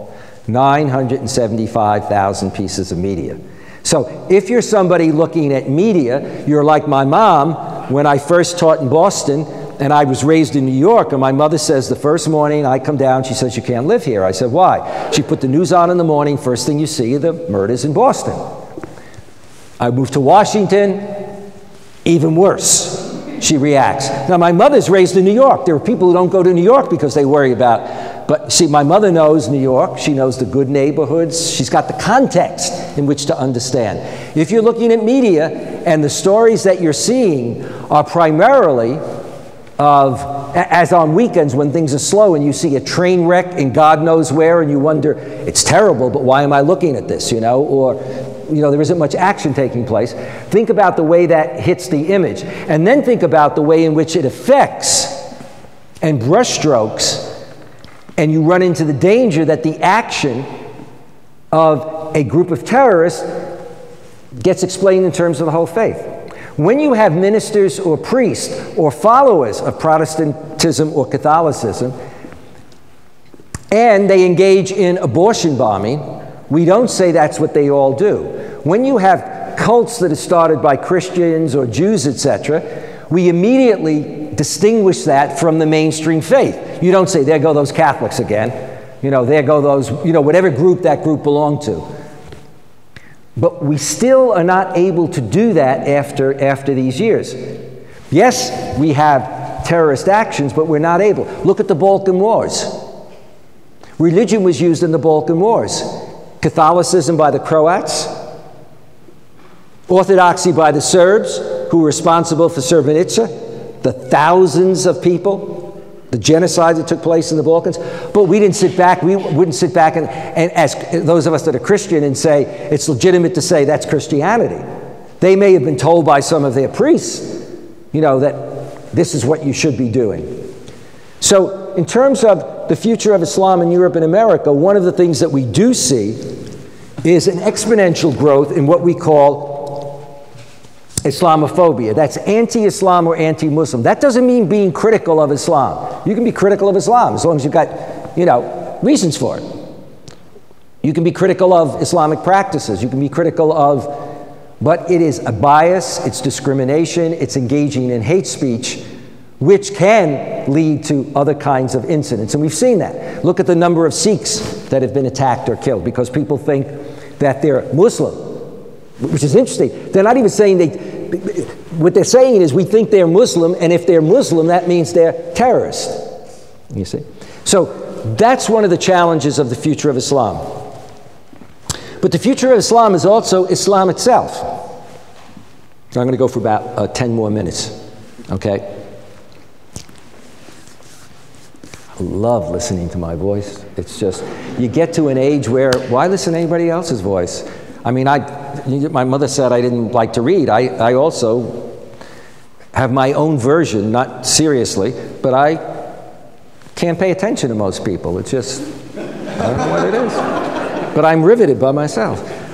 975,000 pieces of media. So if you're somebody looking at media, you're like my mom when I first taught in Boston, and I was raised in New York, and my mother says the first morning I come down, she says, you can't live here. I said, why? She put the news on in the morning, first thing you see are the murders in Boston. I moved to Washington, even worse. She reacts. Now, my mother's raised in New York. There are people who don't go to New York because they worry about. But see, my mother knows New York. She knows the good neighborhoods. She's got the context in which to understand. If you're looking at media and the stories that you're seeing are primarily of, as on weekends when things are slow and you see a train wreck in God knows where and you wonder, it's terrible, but why am I looking at this, Or, there isn't much action taking place. Think about the way that hits the image. And then think about the way in which it affects and brushstrokes, and you run into the danger that the action of a group of terrorists gets explained in terms of the whole faith. When you have ministers or priests or followers of Protestantism or Catholicism, and they engage in abortion bombing, we don't say that's what they all do. When you have cults that are started by Christians or Jews, etc., we immediately distinguish that from the mainstream faith. You don't say, there go those Catholics again. There go those, whatever group that group belonged to. But we still are not able to do that after these years. Yes, we have terrorist actions, but we're not able. Look at the Balkan Wars. Religion was used in the Balkan Wars. Catholicism by the Croats, Orthodoxy by the Serbs, who were responsible for Srebrenica, the thousands of people, the genocide that took place in the Balkans. But we didn't sit back, and as those of us that are Christian and say, it's legitimate to say that's Christianity. They may have been told by some of their priests, that this is what you should be doing. So So in terms of the future of Islam in Europe and America, one of the things that we do see is an exponential growth in what we call Islamophobia. That's anti-Islam or anti-Muslim. That doesn't mean being critical of Islam. You can be critical of Islam as long as you've got, reasons for it. You can be critical of Islamic practices. You can be critical of, but it is a bias, it's discrimination, it's engaging in hate speech, which can lead to other kinds of incidents. And we've seen that. Look at the number of Sikhs that have been attacked or killed because people think that they're Muslim, which is interesting. They're not even saying what they're saying is we think they're Muslim, and if they're Muslim, that means they're terrorists. You see? So that's one of the challenges of the future of Islam. But the future of Islam is also Islam itself. So I'm going to go for about 10 more minutes, okay? I love listening to my voice. It's just, you get to an age where, why listen to anybody else's voice? I mean, my mother said I didn't like to read. I also have my own version, not seriously, but I can't pay attention to most people. It's just, I don't know what it is. But I'm riveted by myself.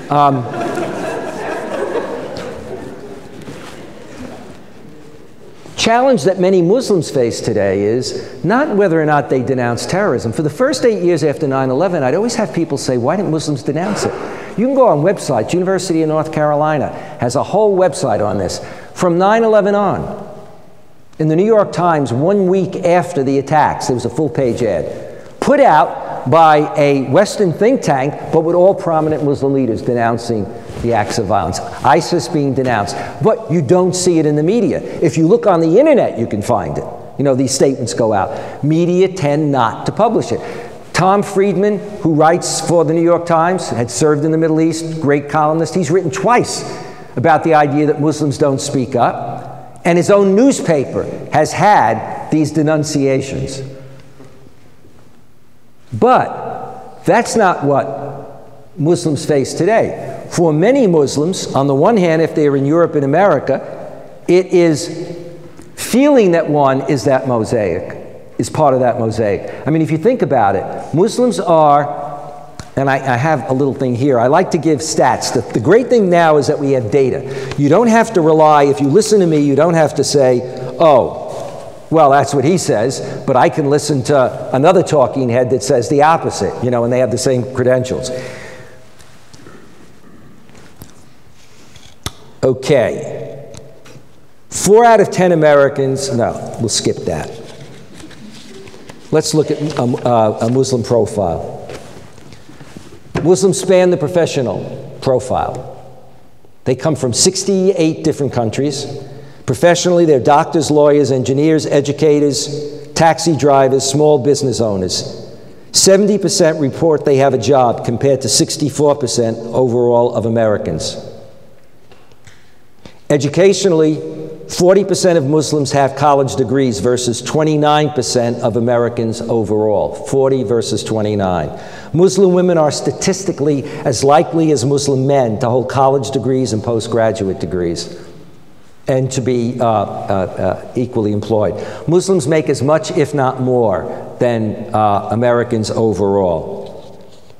Challenge that many Muslims face today is not whether or not they denounce terrorism. For the first 8 years after 9/11, I'd always have people say, why didn't Muslims denounce it? You can go on websites. University of North Carolina has a whole website on this. From 9/11 on, in the New York Times, 1 week after the attacks, there was a full-page ad, put out by a Western think tank, but with all prominent Muslim leaders denouncing the acts of violence. ISIS being denounced. But you don't see it in the media. If you look on the internet, you can find it. These statements go out. Media tend not to publish it. Tom Friedman, who writes for the New York Times, had served in the Middle East, great columnist. He's written twice about the idea that Muslims don't speak up. And his own newspaper has had these denunciations. But that's not what Muslims face today. For many Muslims, on the one hand, if they are in Europe and America, it is feeling that one is that mosaic, is part of that mosaic. I mean, if you think about it, Muslims are, and I have a little thing here, I like to give stats. The great thing now is that we have data. You don't have to rely, if you listen to me, you don't have to say, oh, well, that's what he says, but I can listen to another talking head that says the opposite, and they have the same credentials. Okay. 4 out of 10 Americans, no, we'll skip that. Let's look at a Muslim profile. Muslims span the professional profile. They come from 68 different countries. Professionally, they're doctors, lawyers, engineers, educators, taxi drivers, small business owners. 70% report they have a job compared to 64% overall of Americans. Educationally, 40% of Muslims have college degrees versus 29% of Americans overall. 40 versus 29. Muslim women are statistically as likely as Muslim men to hold college degrees and postgraduate degrees, and to be equally employed. Muslims make as much, if not more, than Americans overall.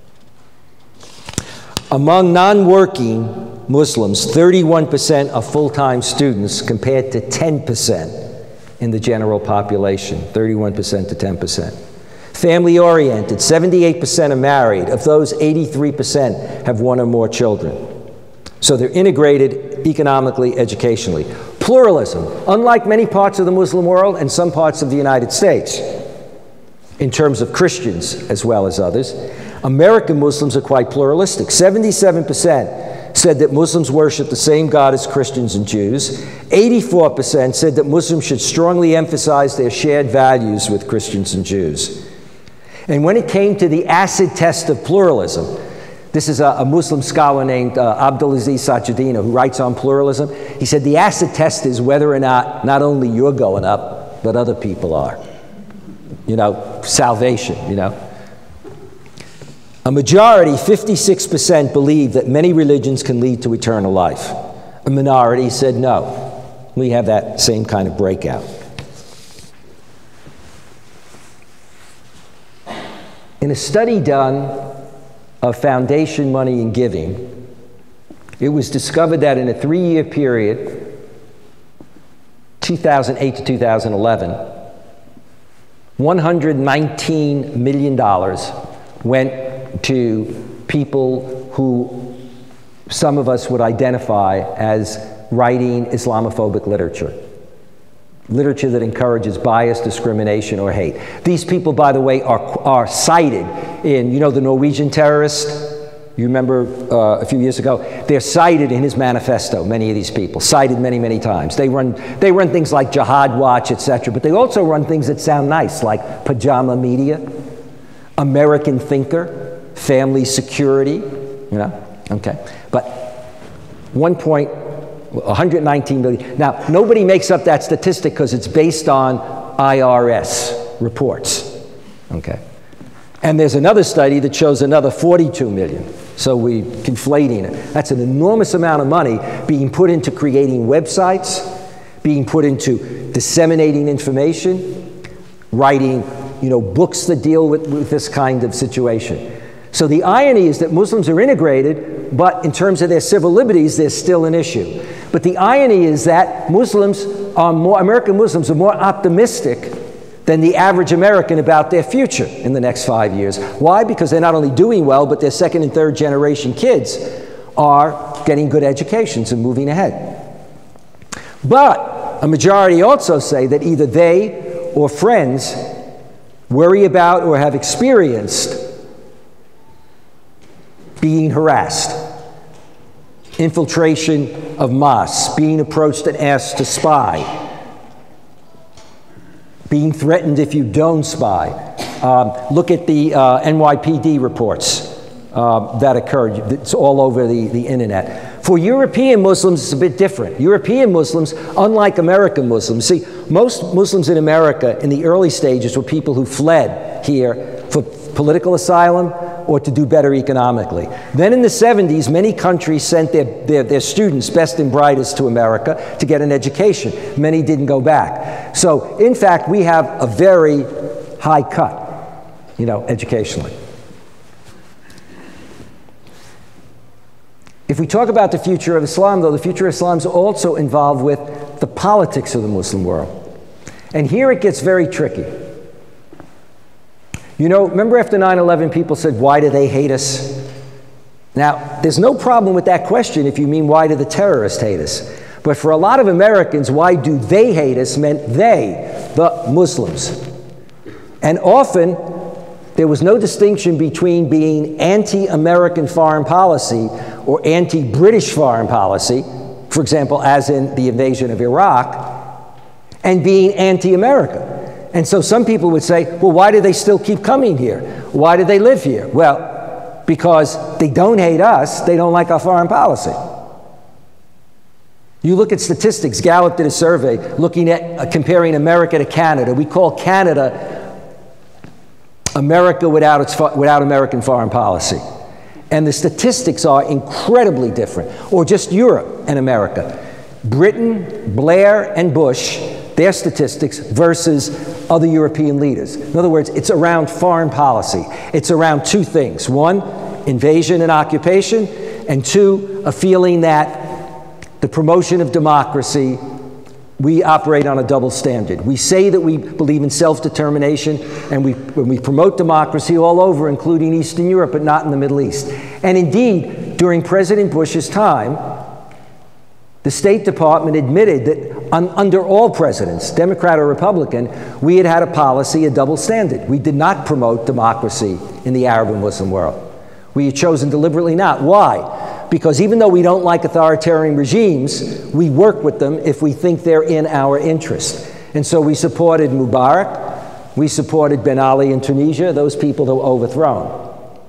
Among non-working Muslims, 31% are full-time students compared to 10% in the general population, 31% to 10%. Family-oriented, 78% are married. Of those, 83% have 1 or more children. So they're integrated economically, educationally. Pluralism, unlike many parts of the Muslim world and some parts of the United States, in terms of Christians as well as others, American Muslims are quite pluralistic. 77% said that Muslims worship the same God as Christians and Jews. 84% said that Muslims should strongly emphasize their shared values with Christians and Jews. And when it came to the acid test of pluralism, this is a Muslim scholar named Abdulaziz Sajidina who writes on pluralism. He said the acid test is whether or not only you're going up, but other people are. Salvation, A majority, 56%, believe that many religions can lead to eternal life. A minority said no. We have that same kind of breakout. In a study done of foundation money and giving, it was discovered that in a 3-year period, 2008 to 2011, $119 million went to people who some of us would identify as writing Islamophobic literature. Literature that encourages bias, discrimination, or hate. These people, by the way, are cited in, you know, the Norwegian terrorist, you remember a few years ago, they're cited in his manifesto, many of these people, cited many, many times. They run things like Jihad Watch, etc., but they also run things that sound nice, like Pajama Media, American Thinker, Family Security, you know, okay. But 119 million. Now, nobody makes up that statistic because it's based on IRS reports, okay? And there's another study that shows another 42 million. So we're conflating it. That's an enormous amount of money being put into creating websites, being put into disseminating information, writing, you know, books that deal with this kind of situation. So the irony is that Muslims are integrated, but in terms of their civil liberties, there's still an issue. But the irony is that American Muslims are more optimistic than the average American about their future in the next 5 years. Why? Because they're not only doing well, but their second and third generation kids are getting good educations and moving ahead. But a majority also say that either they or friends worry about or have experienced being harassed, infiltration of mosques, being approached and asked to spy, being threatened if you don't spy. Look at the NYPD reports that occurred. It's all over the internet. For European Muslims, it's a bit different. European Muslims, unlike American Muslims, see, most Muslims in America in the early stages were people who fled here for political asylum or to do better economically. Then in the 70s, many countries sent their students, best and brightest, to America to get an education. Many didn't go back. So, in fact, we have a very high cut, you know, educationally. If we talk about the future of Islam, though, the future of Islam is also involved with the politics of the Muslim world. And here it gets very tricky. You know, remember after 9/11, people said, why do they hate us? Now, there's no problem with that question if you mean, why do the terrorists hate us? But for a lot of Americans, why do they hate us meant they, the Muslims. And often, there was no distinction between being anti-American foreign policy or anti-British foreign policy, for example, as in the invasion of Iraq, and being anti-American. And so some people would say, well, why do they still keep coming here? Why do they live here? Well, because they don't hate us, they don't like our foreign policy. You look at statistics. Gallup did a survey looking at comparing America to Canada. We call Canada America without American foreign policy. And the statistics are incredibly different. Or just Europe and America. Britain, Blair, and Bush, their statistics versus other European leaders. In other words, it's around foreign policy. It's around two things. One, invasion and occupation, and two, a feeling that the promotion of democracy, we operate on a double standard. We say that we believe in self-determination, and when we promote democracy all over, including Eastern Europe, but not in the Middle East. And indeed, during President Bush's time, the State Department admitted that under all presidents, Democrat or Republican, we had a policy, a double standard. We did not promote democracy in the Arab and Muslim world. We had chosen deliberately not. Why? Because even though we don't like authoritarian regimes, we work with them if we think they're in our interest. And so we supported Mubarak, we supported Ben Ali in Tunisia, those people that were overthrown.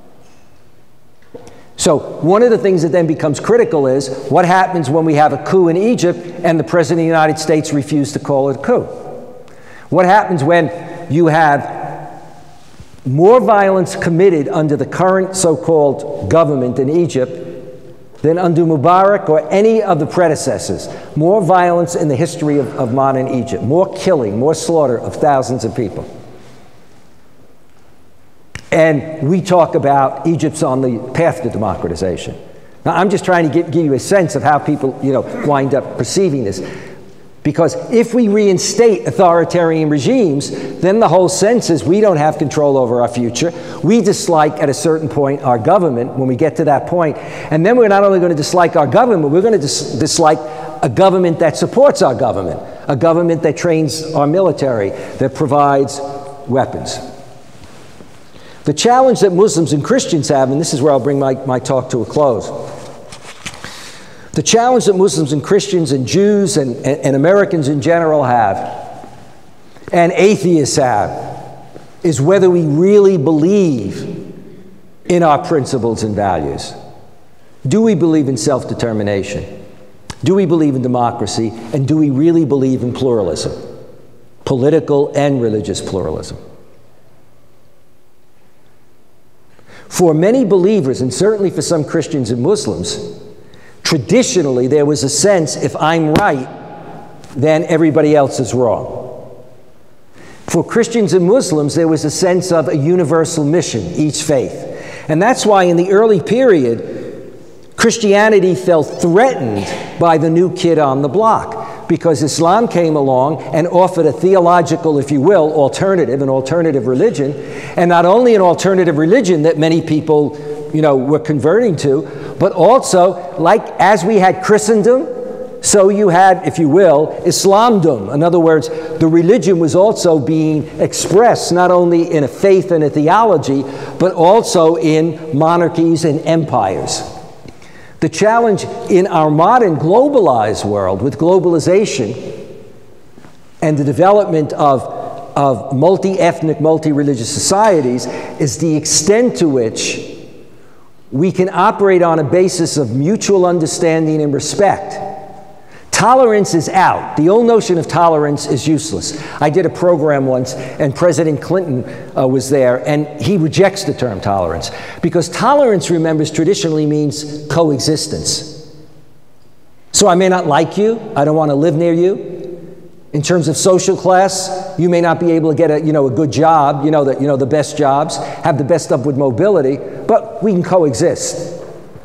So one of the things that then becomes critical is what happens when we have a coup in Egypt and the President of the United States refused to call it a coup? What happens when you have more violence committed under the current so-called government in Egypt than under Mubarak or any of the predecessors? More violence in the history of modern Egypt, more killing, more slaughter of thousands of people. And we talk about Egypt's on the path to democratization. Now, I'm just trying to give you a sense of how people, wind up perceiving this. Because if we reinstate authoritarian regimes, then the whole sense is we don't have control over our future. We dislike, at a certain point, our government when we get to that point. And then we're not only going to dislike our government, we're going to dislike a government that supports our government, a government that trains our military, that provides weapons. The challenge that Muslims and Christians have, and this is where I'll bring my talk to a close. The challenge that Muslims and Christians and Jews and Americans in general have, and atheists have, is whether we really believe in our principles and values. Do we believe in self-determination? Do we believe in democracy? And do we really believe in pluralism? Political and religious pluralism. For many believers, and certainly for some Christians and Muslims, traditionally, there was a sense, if I'm right, then everybody else is wrong. For Christians and Muslims, there was a sense of a universal mission, each faith. And that's why in the early period, Christianity felt threatened by the new kid on the block, because Islam came along and offered a theological, if you will, alternative, an alternative religion, and not only an alternative religion that many people were converting to, but also, like as we had Christendom, so you had, if you will, Islamdom. In other words, the religion was also being expressed not only in a faith and a theology, but also in monarchies and empires. The challenge in our modern globalized world, with globalization and the development of multi-ethnic, multi-religious societies, is the extent to which we can operate on a basis of mutual understanding and respect. Tolerance is out. The old notion of tolerance is useless. I did a program once, and President Clinton was there, and he rejects the term tolerance, because tolerance, remembers, traditionally means coexistence. So I may not like you, I don't want to live near you. In terms of social class, you may not be able to get a good job, the best jobs, have the best upward mobility, but we can coexist.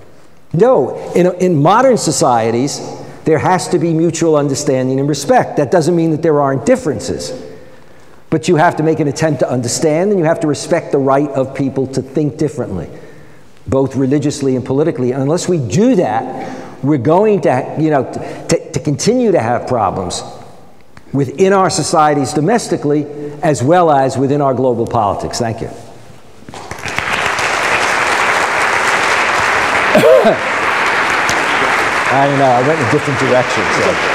No, in modern societies, there has to be mutual understanding and respect. That doesn't mean that there aren't differences, but you have to make an attempt to understand, and you have to respect the right of people to think differently, both religiously and politically. And unless we do that, we're going to continue to have problems within our societies domestically, as well as within our global politics. Thank you. I don't know, I went in a different direction.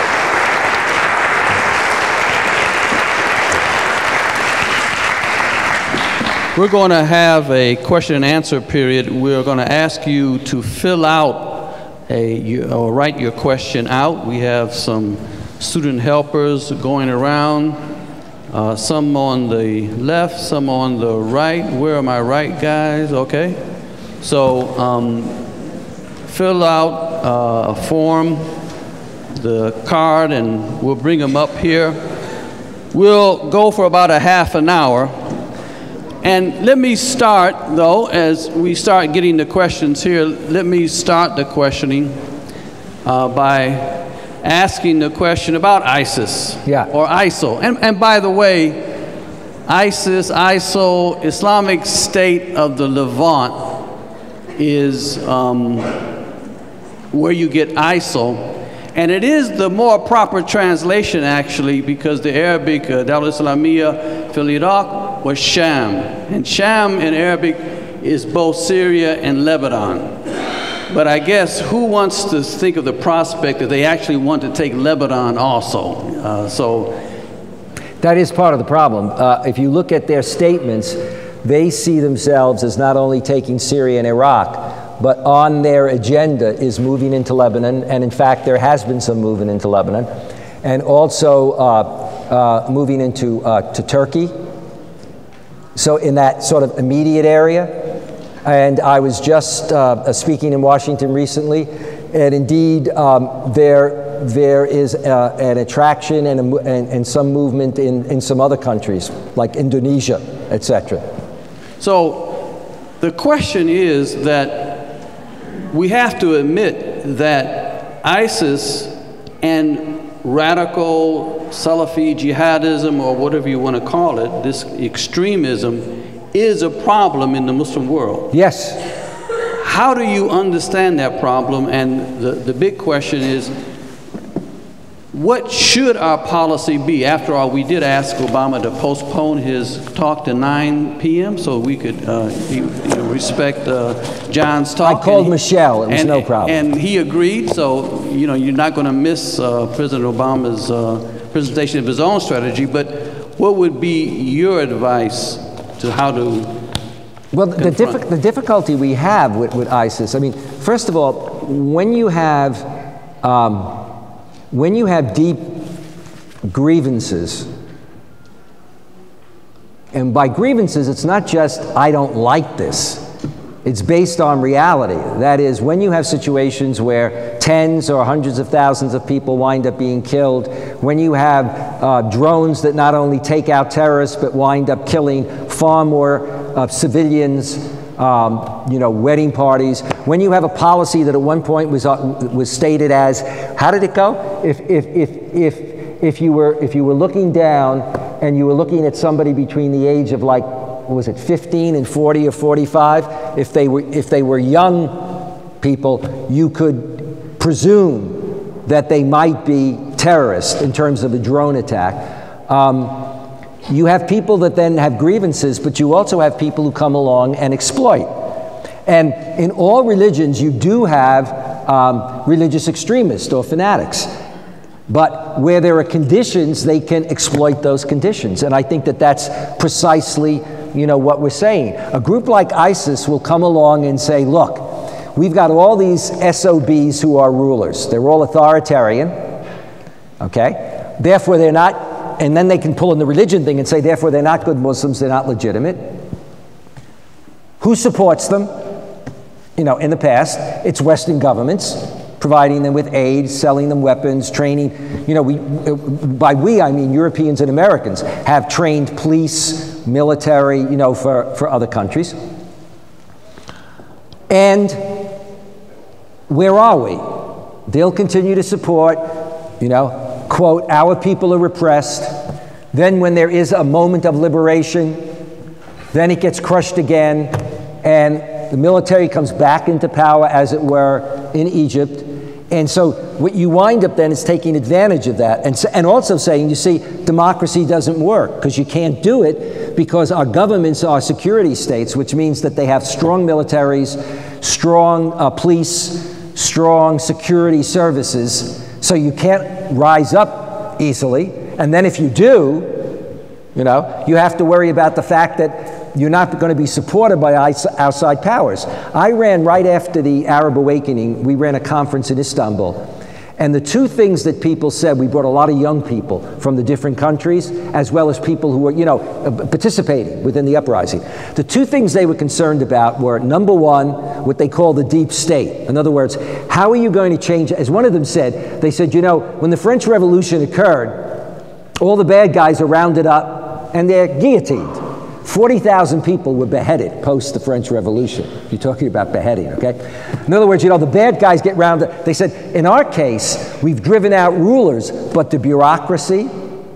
So. We're going to have a question and answer period. We're going to ask you to fill out or write your question out. We have some student helpers going around, some on the left, some on the right. Where are my right guys? Okay. So fill out a form, the card, and we'll bring them up here. We'll go for about a half an hour. And let me start, though, as we start getting the questions here, let me start the questioning by asking the question about ISIS, or ISIL. And by the way, ISIS, ISIL, Islamic State of the Levant is where you get ISIL. And it is the more proper translation, actually, because the Arabic, Dawla Islamiyya fil Iraq, was Sham. And Sham in Arabic is both Syria and Lebanon. But I guess who wants to think of the prospect that they actually want to take Lebanon also? So that is part of the problem. If you look at their statements, they see themselves as not only taking Syria and Iraq, but on their agenda is moving into Lebanon, and in fact there has been some movement into Lebanon, and also moving into to Turkey. So in that sort of immediate area. And I was just speaking in Washington recently, and indeed there is an attraction and some movement in some other countries, like Indonesia, etc. So The question is that we have to admit that ISIS and radical Salafi jihadism, or whatever you want to call it, this extremism, is a problem in the Muslim world. Yes. How do you understand that problem? And the big question is, what should our policy be? After all, we did ask Obama to postpone his talk to 9 p.m. so we could respect John's talk. I called Michelle. It was no problem. And he agreed. So you're not going to miss President Obama's presentation of his own strategy. But what would be your advice to how to? Well, the difficulty we have with ISIS. I mean, first of all, when you have deep grievances, and by grievances, it's not just, I don't like this. It's based on reality. That is, when you have situations where tens or hundreds of thousands of people wind up being killed, when you have drones that not only take out terrorists, but wind up killing far more civilians, wedding parties, when you have a policy that at one point was stated as, how did it go? If you were looking down and you were looking at somebody between the age of, like, was it 15 and 40 or 45? If they were young people, you could presume that they might be terrorists in terms of a drone attack. You have people that then have grievances, but you also have people who come along and exploit. And in all religions, you do have religious extremists or fanatics. But where there are conditions, they can exploit those conditions. And I think that that's precisely, what we're saying. A group like ISIS will come along and say, look, we've got all these SOBs who are rulers. They're all authoritarian, okay? Therefore, they're not, and then they can pull in the religion thing and say, therefore, they're not good Muslims, they're not legitimate. Who supports them? In the past, it's Western governments, providing them with aid, selling them weapons, training. By we, I mean Europeans and Americans, have trained police, military, for other countries. And where are we? They'll continue to support, quote, our people are repressed. Then when there is a moment of liberation, then it gets crushed again, and the military comes back into power, as it were, in Egypt. And so what you wind up then is taking advantage of that and also saying, you see, democracy doesn't work because you can't do it because our governments are security states, which means that they have strong militaries, strong police, strong security services, so you can't rise up easily. And then if you do, you have to worry about the fact that you're not going to be supported by outside powers. I ran, right after the Arab Awakening, we ran a conference in Istanbul. And the two things that people said, we brought a lot of young people from the different countries, as well as people who were, participating within the uprising. The two things they were concerned about were, number one, what they call the deep state. In other words, how are you going to change? As one of them said, they said, when the French Revolution occurred, all the bad guys are rounded up and they're guillotined. 40,000 people were beheaded post the French Revolution. You're talking about beheading, okay? In other words, the bad guys get rounded. They said, in our case, we've driven out rulers, but the bureaucracy,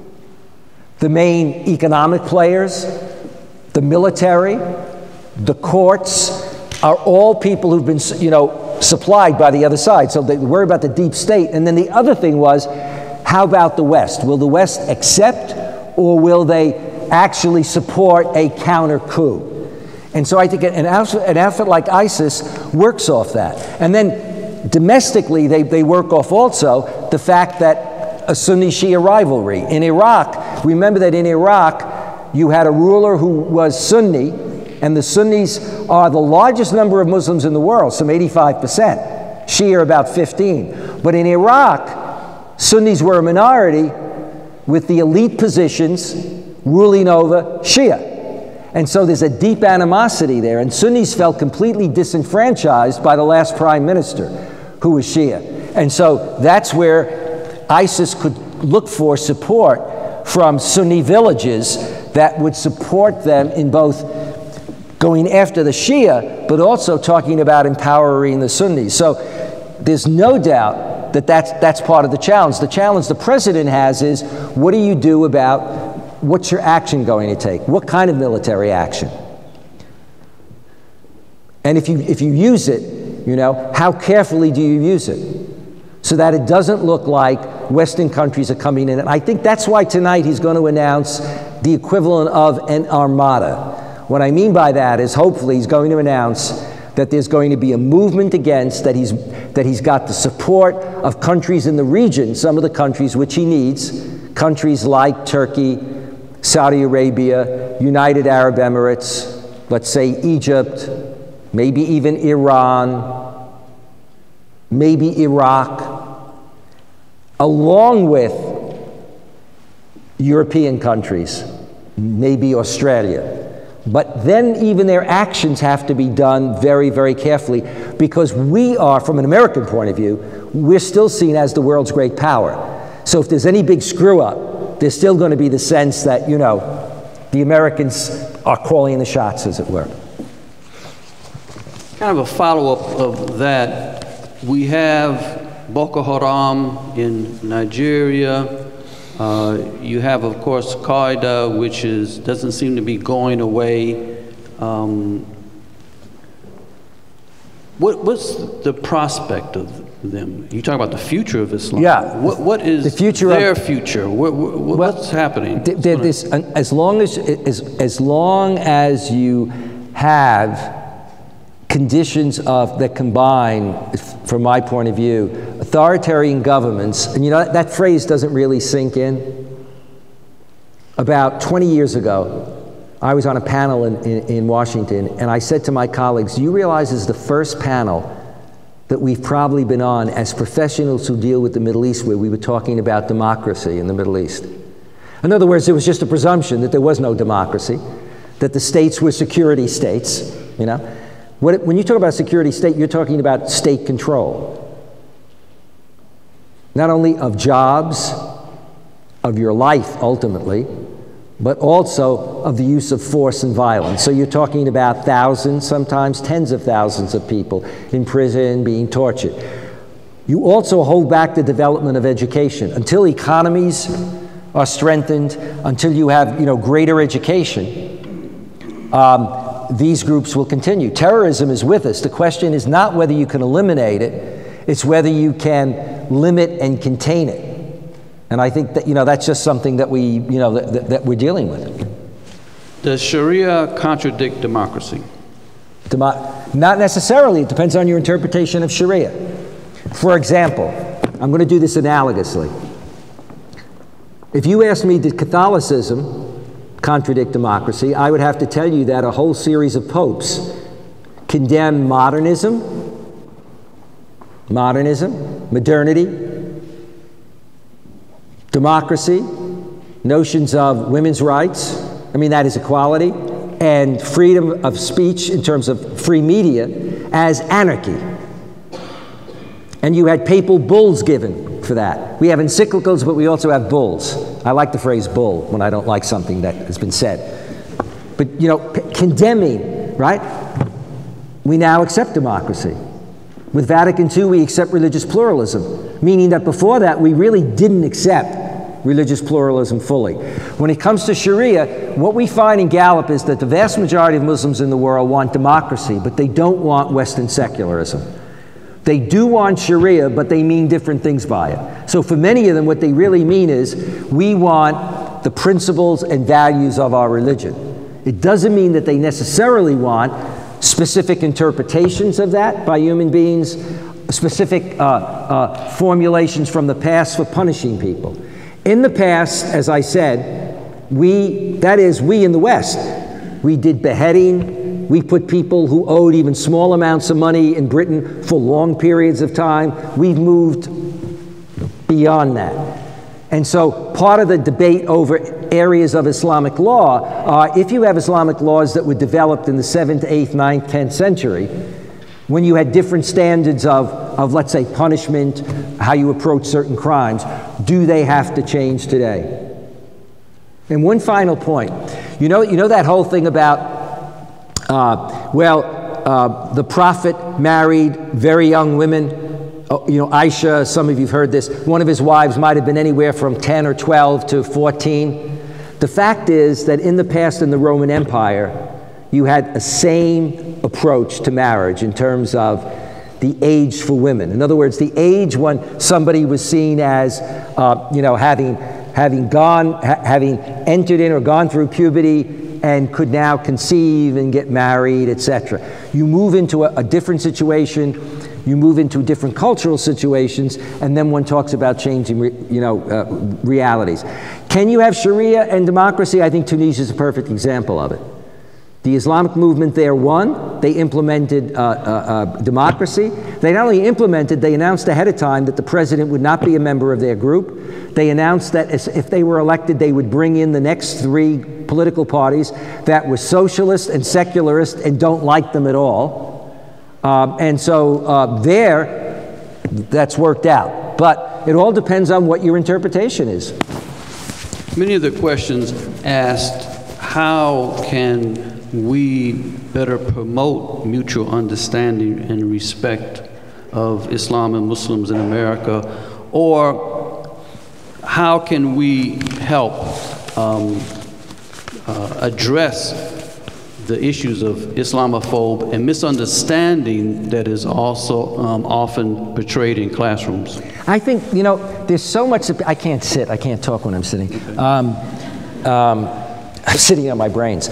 the main economic players, the military, the courts, are all people who've been, supplied by the other side. So they worry about the deep state. And then the other thing was, how about the West? Will the West accept, or will they actually support a counter coup? And so I think an outfit like ISIS works off that. And then domestically, they work off also the fact that a Sunni-Shia rivalry. In Iraq, remember that in Iraq, you had a ruler who was Sunni, and the Sunnis are the largest number of Muslims in the world, some 85%. Shia are about 15. But in Iraq, Sunnis were a minority with the elite positions ruling over Shia. And so there's a deep animosity there, and Sunnis felt completely disenfranchised by the last prime minister, who was Shia. And so that's where ISIS could look for support from Sunni villages that would support them in both going after the Shia, but also talking about empowering the Sunnis. So there's no doubt that that's part of the challenge. The challenge the president has is, what do you do about, what's your action going to take? What kind of military action? And if you use it, you know, how carefully do you use it? So that it doesn't look like Western countries are coming in. And I think that's why tonight he's going to announce the equivalent of an armada. What I mean by that is, hopefully he's going to announce that there's going to be a movement against, that he's got the support of countries in the region, some of the countries which he needs, countries like Turkey, Saudi Arabia, United Arab Emirates, let's say Egypt, maybe even Iran, maybe Iraq, along with European countries, maybe Australia. But then even their actions have to be done very, very carefully, because we are, from an American point of view, we're still seen as the world's great power. So if there's any big screw up, there's still going to be the sense that, you know, the Americans are calling the shots, as it were. Kind of a follow-up of that, we have Boko Haram in Nigeria. You have, of course, Qaeda, which doesn't seem to be going away. What's the prospect of them? You talk about the future of Islam. Yeah. What is the future their future? What's happening? As long as you have conditions that combine, from my point of view, authoritarian governments, and you know, that phrase doesn't really sink in. About 20 years ago, I was on a panel in Washington, and I said to my colleagues, do you realize this is the first panel that we've probably been on as professionals who deal with the Middle East, where we were talking about democracy in the Middle East? In other words, there was just a presumption that there was no democracy, that the states were security states, you know? When you talk about security state, you're talking about state control. Not only of jobs, of your life ultimately, but also of the use of force and violence. So you're talking about thousands, sometimes tens of thousands of people in prison, being tortured. You also hold back the development of education. Until economies are strengthened, until you have, you know, greater education, these groups will continue. Terrorism is with us. The question is not whether you can eliminate it, it's whether you can limit and contain it. And I think that, you know, that's just something that we, you know, that we're dealing with. Does Sharia contradict democracy? Not necessarily. It depends on your interpretation of Sharia. For example, I'm going to do this analogously. If you asked me, did Catholicism contradict democracy, I would have to tell you that a whole series of popes condemn modernity, democracy, notions of women's rights, I mean that is equality, and freedom of speech in terms of free media as anarchy. And you had papal bulls given for that. We have encyclicals, but we also have bulls. I like the phrase bull when I don't like something that has been said. But, you know, condemning, right? We now accept democracy. With Vatican II, we accept religious pluralism, meaning that before that, we really didn't accept religious pluralism fully. When it comes to Sharia, what we find in Gallup is that the vast majority of Muslims in the world want democracy, but they don't want Western secularism. They do want Sharia, but they mean different things by it. So for many of them, what they really mean is, we want the principles and values of our religion. It doesn't mean that they necessarily want specific interpretations of that by human beings, specific formulations from the past for punishing people. In the past, as I said, we in the West, we did beheading. We put people who owed even small amounts of money in Britain for long periods of time. We've moved beyond that. And so part of the debate over areas of Islamic law are, if you have Islamic laws that were developed in the 7th, 8th, 9th, 10th century, when you had different standards of let's say, punishment, how you approach certain crimes, do they have to change today? And one final point. You know that whole thing about The Prophet married very young women. Aisha, some of you have heard this, one of his wives might have been anywhere from 10 or 12 to 14. The fact is that in the past in the Roman Empire, you had a same approach to marriage in terms of the age for women. In other words, the age when somebody was seen as, having entered in or gone through puberty and could now conceive and get married, etc. You move into a different situation. You move into different cultural situations, and then one talks about changing, realities. Can you have Sharia and democracy? I think Tunisia is a perfect example of it. The Islamic movement there won. They implemented democracy. They not only implemented, they announced ahead of time that the president would not be a member of their group. They announced that if they were elected, they would bring in the next 3 political parties that were socialist and secularist and don't like them at all. That's worked out. But it all depends on what your interpretation is. Many of the questions asked, how can we better promote mutual understanding and respect of Islam and Muslims in America? Or how can we help address the issues of Islamophobia and misunderstanding that is also often portrayed in classrooms? I think, there's so much, I can't talk when I'm sitting. I'm sitting on my brains.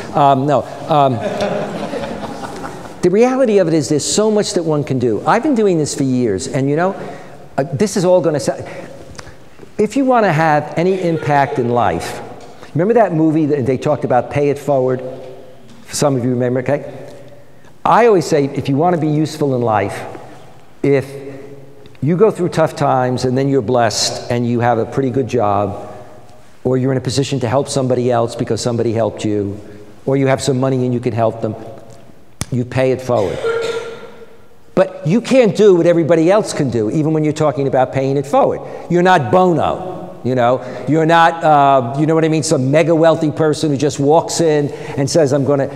The reality of it is there's so much that one can do. I've been doing this for years, and this is all going to sound, if you want to have any impact in life, remember that movie that they talked about, Pay It Forward? Some of you remember, okay? I always say, if you want to be useful in life, if you go through tough times and then you're blessed and you have a pretty good job, or you're in a position to help somebody else because somebody helped you, or you have some money and you can help them, you pay it forward. But you can't do what everybody else can do, even when you're talking about paying it forward. You're not Bono. You're not, some mega wealthy person who just walks in and says,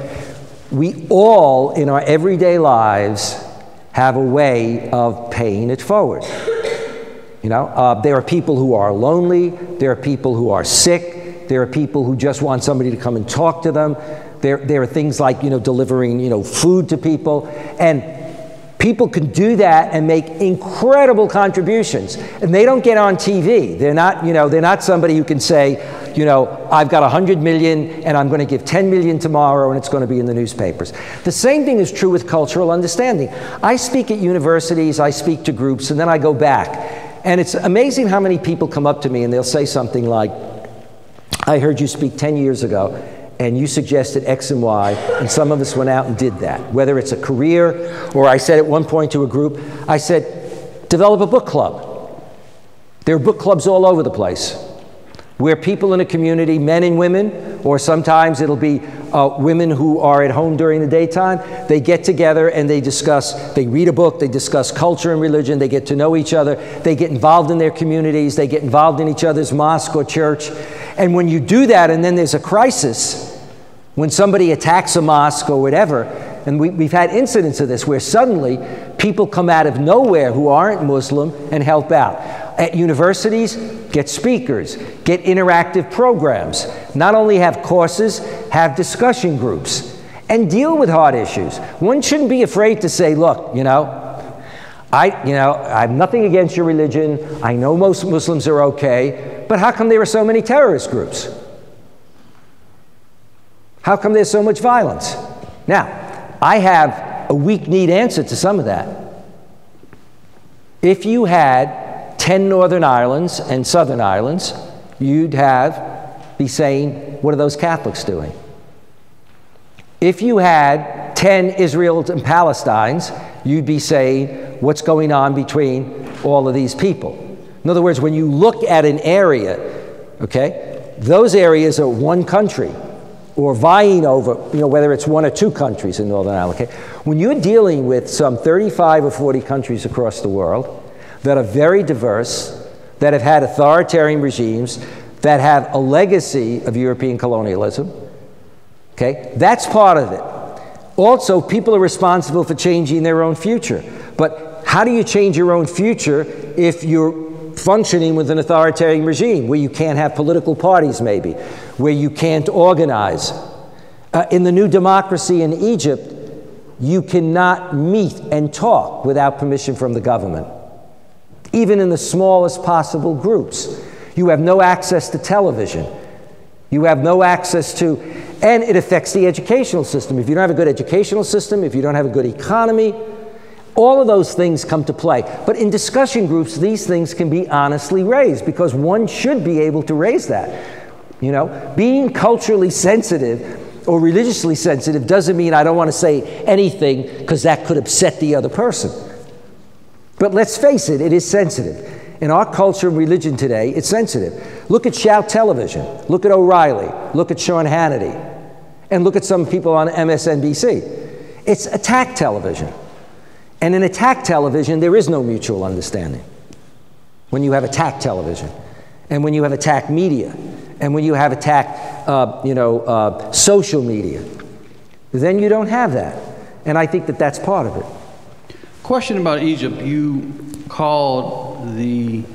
we all in our everyday lives have a way of paying it forward. There are people who are lonely, there are people who are sick, there are people who just want somebody to come and talk to them. There are things like, delivering, food to people. And people can do that and make incredible contributions, and they don't get on TV. They're not somebody who can say, I've got 100 million and I'm going to give 10 million tomorrow and it's going to be in the newspapers. The same thing is true with cultural understanding. I speak at universities, I speak to groups, and then I go back. And it's amazing how many people come up to me and they'll say something like, I heard you speak 10 years ago, and you suggested X and Y, and some of us went out and did that. Whether it's a career, or I said at one point to a group, I said, develop a book club. There are book clubs all over the place, where people in a community, men and women, or sometimes it'll be women who are at home during the daytime, they get together and they read a book, they discuss culture and religion, they get to know each other, they get involved in their communities, they get involved in each other's mosque or church. And when you do that and then there's a crisis, when somebody attacks a mosque or whatever, and we've had incidents of this where suddenly people come out of nowhere who aren't Muslim and help out. At universities, get speakers, get interactive programs. Not only have courses, have discussion groups, and deal with hard issues. One shouldn't be afraid to say, look, I have nothing against your religion. I know most Muslims are okay, but how come there are so many terrorist groups? How come there's so much violence? Now, I have a weak-kneed answer to some of that. If you had 10 Northern Islands and Southern Islands, you'd be saying, what are those Catholics doing? If you had 10 Israels and Palestines, you'd be saying, what's going on between all of these people? In other words, when you look at an area, okay, those areas are one country, or vying over, whether it's one or two countries in Northern Ireland. Okay? When you're dealing with some 35 or 40 countries across the world that are very diverse, that have had authoritarian regimes, that have a legacy of European colonialism, okay, that's part of it. Also, people are responsible for changing their own future. But how do you change your own future if you're functioning with an authoritarian regime where you can't have political parties, maybe, where you can't organize? In the new democracy in Egypt, you cannot meet and talk without permission from the government, even in the smallest possible groups. You have no access to television. You have no access to, and it affects the educational system. If you don't have a good educational system, if you don't have a good economy, all of those things come to play. But in discussion groups, these things can be honestly raised, because one should be able to raise that. You know, being culturally sensitive or religiously sensitive doesn't mean I don't want to say anything because that could upset the other person. But let's face it, it is sensitive. In our culture and religion today, it's sensitive. Look at Shout Television. Look at O'Reilly. Look at Sean Hannity. And look at some people on MSNBC. It's attack television. And in attack television, there is no mutual understanding. When you have attack television, and when you have attack media, and when you have attack, social media, then you don't have that. And I think that that's part of it. Question about Egypt. You called the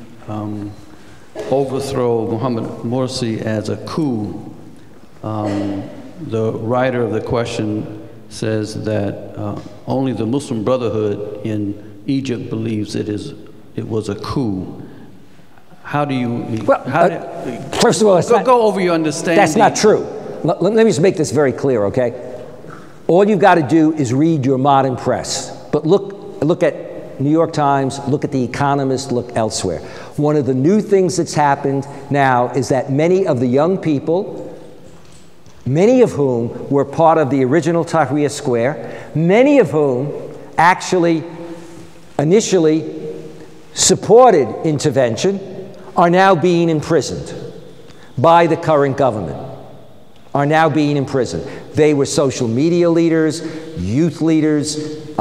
overthrow of Mohammed Morsi as a coup. The writer of the question says that only the Muslim Brotherhood in Egypt believes it was a coup. How do you? First of all, go over your understanding. That's not true. Let me just make this very clear, okay? All you've got to do is read your modern press. But look at New York Times, look at the Economist, look elsewhere. One of the new things that's happened now is that many of the young people, many of whom were part of the original Tahrir Square, many of whom actually initially supported intervention, are now being imprisoned by the current government, are now being imprisoned. They were social media leaders, youth leaders,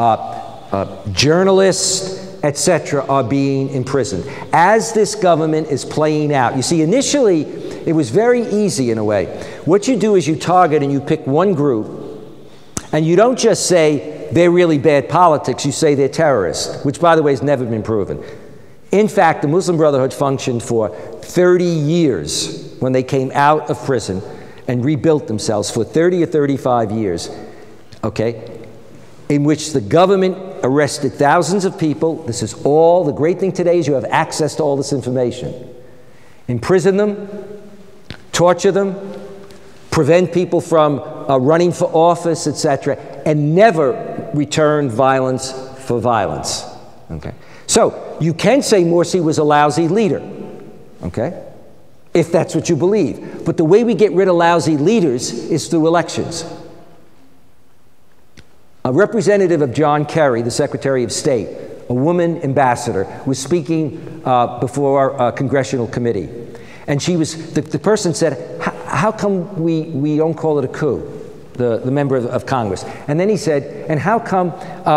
journalists, etc., are being imprisoned. As this government is playing out, you see, initially, it was very easy in a way. What you do is you target and you pick one group, and you don't just say they're really bad politics, you say they're terrorists, which, by the way, has never been proven. In fact, the Muslim Brotherhood functioned for 30 years when they came out of prison and rebuilt themselves for 30 or 35 years, okay, in which the government arrested thousands of people. This is all, the great thing today is you have access to all this information. Imprison them, torture them, prevent people from running for office, etc., and never return violence for violence, okay? So, you can say Morsi was a lousy leader, okay, if that's what you believe. But the way we get rid of lousy leaders is through elections. A representative of John Kerry, the Secretary of State, a woman ambassador, was speaking before our congressional committee. And she was, the person said, how come we don't call it a coup, the member of Congress? And then he said, and how come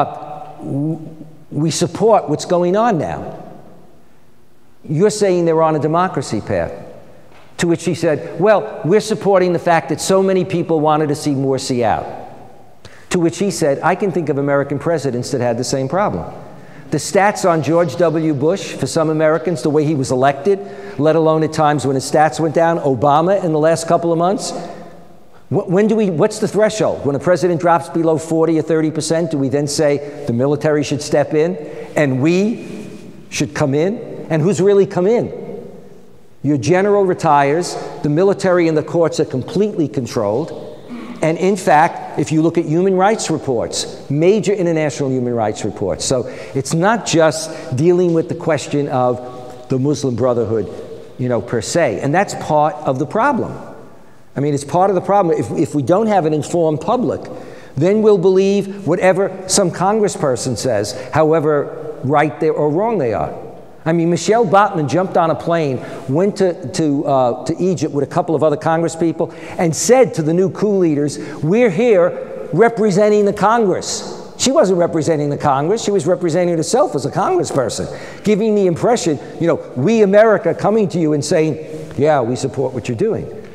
we support what's going on now? You're saying they're on a democracy path. To which she said, well, we're supporting the fact that so many people wanted to see Morsi out. To which he said, I can think of American presidents that had the same problem. The stats on George W. Bush, for some Americans, the way he was elected, let alone at times when his stats went down, Obama in the last couple of months, what's the threshold? When a president drops below 40 or 30%, do we then say the military should step in and we should come in? And who's really come in? Your general retires, the military and the courts are completely controlled. And in fact, if you look at human rights reports, major international human rights reports, so it's not just dealing with the question of the Muslim Brotherhood, per se. And that's part of the problem. I mean, it's part of the problem. If we don't have an informed public, then we'll believe whatever some congressperson says, however right or wrong they are. I mean, Michelle Bachmann jumped on a plane, went to Egypt with a couple of other congresspeople, and said to the new coup leaders, we're here representing the Congress. She wasn't representing the Congress, she was representing herself as a congressperson, giving the impression, we America coming to you and saying, yeah, we support what you're doing.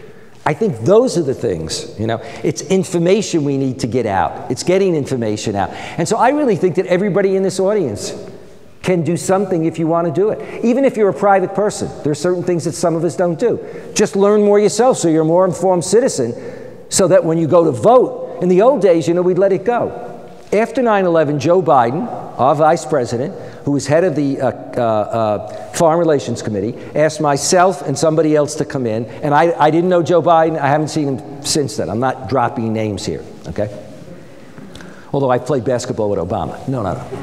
I think those are the things, you know. It's information we need to get out. It's getting information out. And so I really think that everybody in this audience can do something if you want to do it. Even if you're a private person, there are certain things that some of us don't do. Just learn more yourself so you're a more informed citizen, so that when you go to vote, in the old days, you know, we'd let it go. After 9/11, Joe Biden, our vice president, who was head of the Foreign Relations Committee, asked myself and somebody else to come in, and I didn't know Joe Biden. I haven't seen him since then. I'm not dropping names here, okay? Although I played basketball with Obama. No.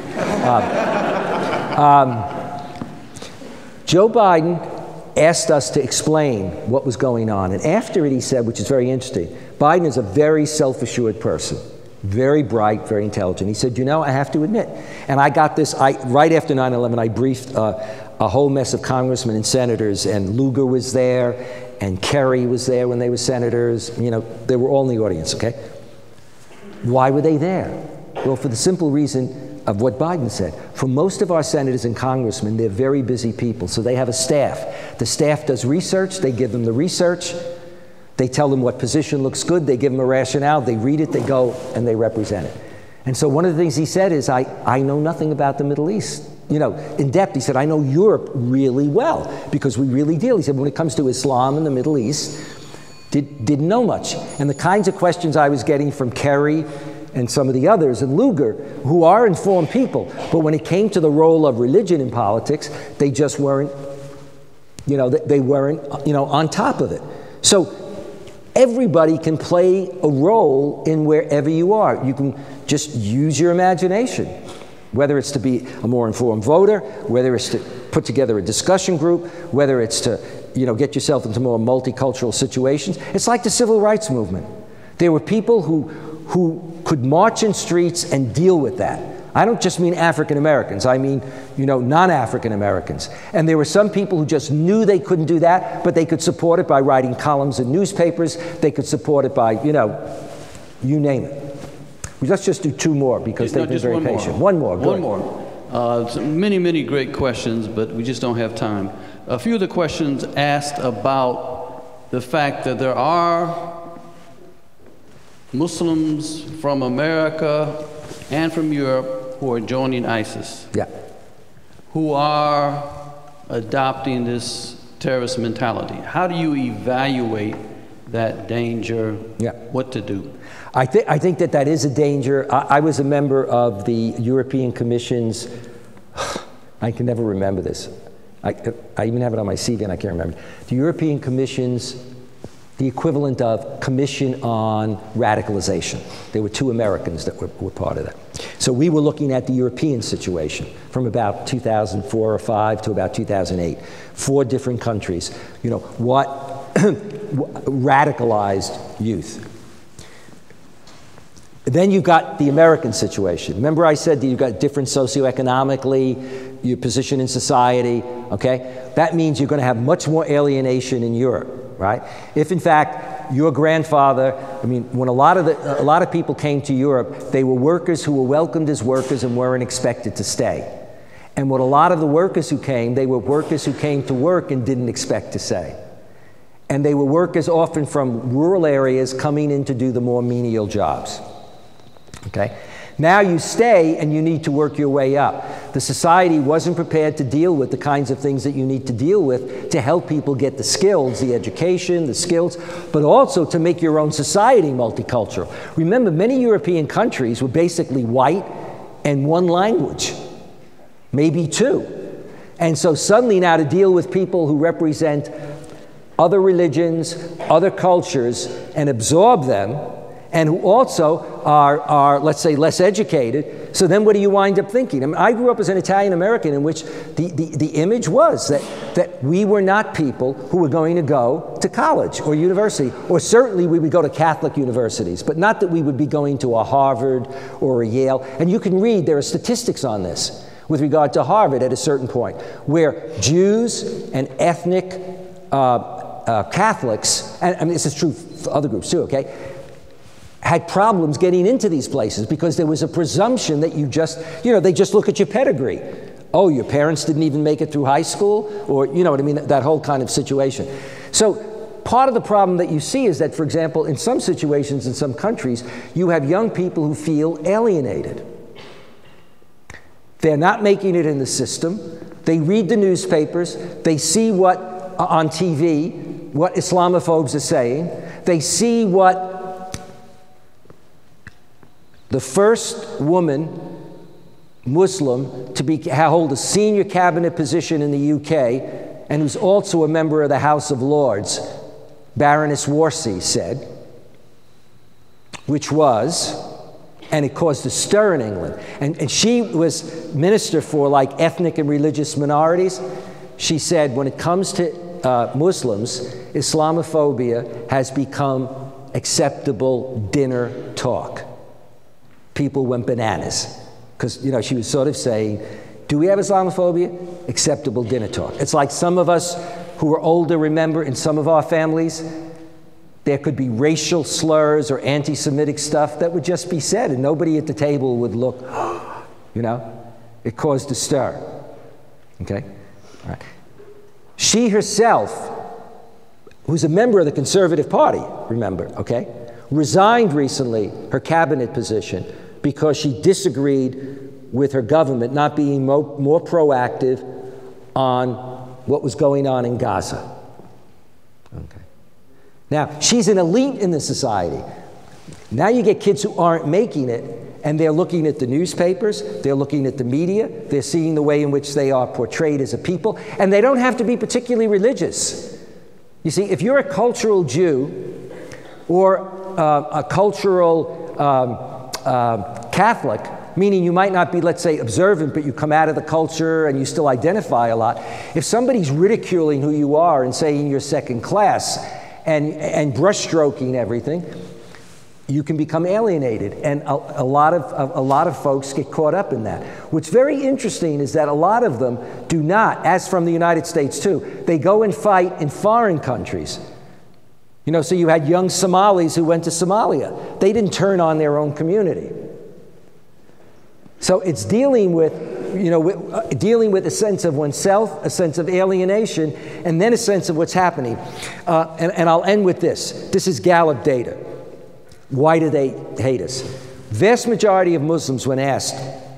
Joe Biden asked us to explain what was going on, and after it he said, which is very interesting, Biden is a very self-assured person. Very bright, very intelligent. He said, you know, I have to admit, and I got this, right after 9/11, I briefed a whole mess of congressmen and senators, and Lugar was there, and Kerry was there when they were senators. You know, they were all in the audience, okay? Why were they there? Well, for the simple reason of what Biden said. For most of our senators and congressmen, they're very busy people, so they have a staff. The staff does research, they give them the research, they tell them what position looks good, they give them a rationale, they read it, they go, and they represent it. And so one of the things he said is, I know nothing about the Middle East. You know, in depth, he said, I know Europe really well, because we really deal. He said, when it comes to Islam and the Middle East, didn't know much. And the kinds of questions I was getting from Kerry and some of the others, and Lugar, who are informed people, but when it came to the role of religion in politics, they just weren't, you know, they weren't, you know, on top of it. So everybody can play a role in wherever you are. You can just use your imagination, whether it's to be a more informed voter, whether it's to put together a discussion group, whether it's to, you know, get yourself into more multicultural situations. It's like the civil rights movement. There were people who could march in streets and deal with that. I don't just mean African Americans, I mean, you know, non-African Americans. And there were some people who just knew they couldn't do that, but they could support it by writing columns in newspapers, they could support it by, you know, you name it. Let's just do two more, because they've been very patient. One more. Many, many great questions, but we just don't have time. A few of the questions asked about the fact that there are Muslims from America and from Europe who are joining ISIS. Yeah. Who are adopting this terrorist mentality. How do you evaluate that danger? Yeah. What to do? I think that is a danger. I was a member of the European Commission's, I can never remember this. I even have it on my CV and I can't remember. The European Commission's, the equivalent of Commission on Radicalization. There were two Americans that were part of that. So we were looking at the European situation from about 2004 or 5 to about 2008. 4 different countries. You know, what radicalized youth. Then you've got the American situation. Remember I said that you've got different socioeconomically, your position in society, okay? That means you're going to have much more alienation in Europe, right? If in fact your grandfather, I mean, when a lot of people came to Europe, they were workers who were welcomed as workers and weren't expected to stay. And what a lot of the workers who came, they were workers who came to work and didn't expect to stay. And they were workers often from rural areas coming in to do the more menial jobs. Okay? Now you stay and you need to work your way up. The society wasn't prepared to deal with the kinds of things that you need to deal with to help people get the skills, the education, the skills, but also to make your own society multicultural. Remember, many European countries were basically white and one language, maybe 2. And so suddenly now to deal with people who represent other religions, other cultures, and absorb them, and who also are, let's say, less educated. So then what do you wind up thinking? I mean, I grew up as an Italian American in which the image was that we were not people who were going to go to college or university, or certainly we would go to Catholic universities, but not that we would be going to a Harvard or a Yale. And you can read, there are statistics on this with regard to Harvard at a certain point, where Jews and ethnic Catholics, and I mean, this is true for other groups too, okay, had problems getting into these places because there was a presumption that you just, you know, they just look at your pedigree. Oh, your parents didn't even make it through high school? Or, you know what I mean, that whole kind of situation. So part of the problem that you see is that, for example, in some situations, in some countries, you have young people who feel alienated. They're not making it in the system. They read the newspapers. They see what on TV, what Islamophobes are saying. They see what the first woman, Muslim, to hold a senior cabinet position in the UK, and who's also a member of the House of Lords, Baroness Warsi, said, which was, and it caused a stir in England. And she was minister for like ethnic and religious minorities. She said, when it comes to Muslims, Islamophobia has become acceptable dinner talk. People went bananas. Because, you know, she was sort of saying, do we have Islamophobia? Acceptable dinner talk. It's like some of us who are older remember in some of our families, there could be racial slurs or anti-Semitic stuff that would just be said, and nobody at the table would look, you know? It caused a stir. Okay? All right. She herself, who's a member of the Conservative Party, remember, okay, resigned recently her cabinet position because she disagreed with her government not being more proactive on what was going on in Gaza. Okay. Now, she's an elite in the society. Now you get kids who aren't making it, and they're looking at the newspapers, they're looking at the media, they're seeing the way in which they are portrayed as a people, and they don't have to be particularly religious. You see, if you're a cultural Jew or a cultural Catholic, meaning you might not be, let's say, observant, but you come out of the culture and you still identify a lot. If somebody's ridiculing who you are and saying you're second class and brushstroking everything, you can become alienated. And a lot of folks get caught up in that. What's very interesting is that a lot of them do not, as from the United States too, they go and fight in foreign countries. You know, so you had young Somalis who went to Somalia. They didn't turn on their own community. So it's dealing with, you know, dealing with a sense of oneself, a sense of alienation, and then a sense of what's happening. And I'll end with this. This is Gallup data. Why do they hate us? Vast majority of Muslims, when asked,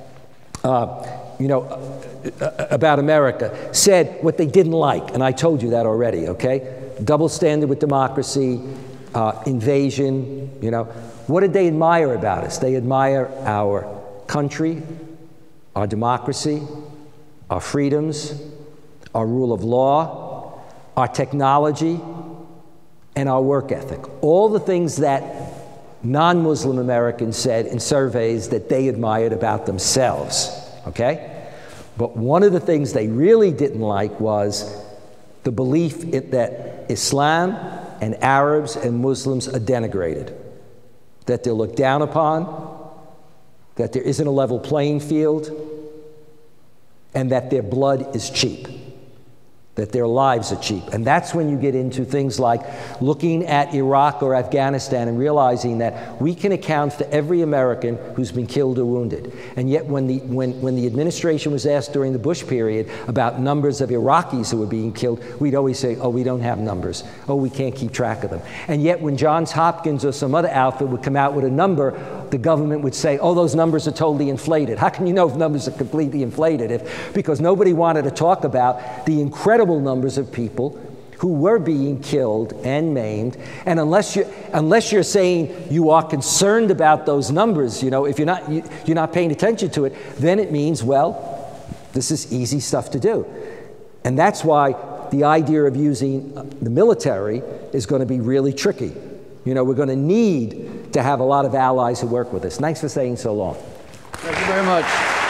you know, about America, said what they didn't like, and I told you that already, okay? Double standard with democracy, invasion, you know. What did they admire about us? They admire our country, our democracy, our freedoms, our rule of law, our technology, and our work ethic. All the things that non-Muslim Americans said in surveys that they admired about themselves, okay? But one of the things they really didn't like was the belief that Islam and Arabs and Muslims are denigrated, that they're looked down upon, that there isn't a level playing field, and that their blood is cheap, that their lives are cheap. And that's when you get into things like looking at Iraq or Afghanistan and realizing that we can account for every American who's been killed or wounded. And yet when the administration was asked during the Bush period about numbers of Iraqis who were being killed, we'd always say, oh, we don't have numbers. Oh, we can't keep track of them. And yet when Johns Hopkins or some other outfit would come out with a number, the government would say, oh, those numbers are totally inflated. How can you know if numbers are completely inflated? Because nobody wanted to talk about the incredible numbers of people who were being killed and maimed. And unless you're saying you are concerned about those numbers, you know, if you're not paying attention to it, then it means, well, this is easy stuff to do. And that's why the idea of using the military is going to be really tricky. You know, we're going to need to have a lot of allies who work with us. Thanks for staying so long. Thank you very much.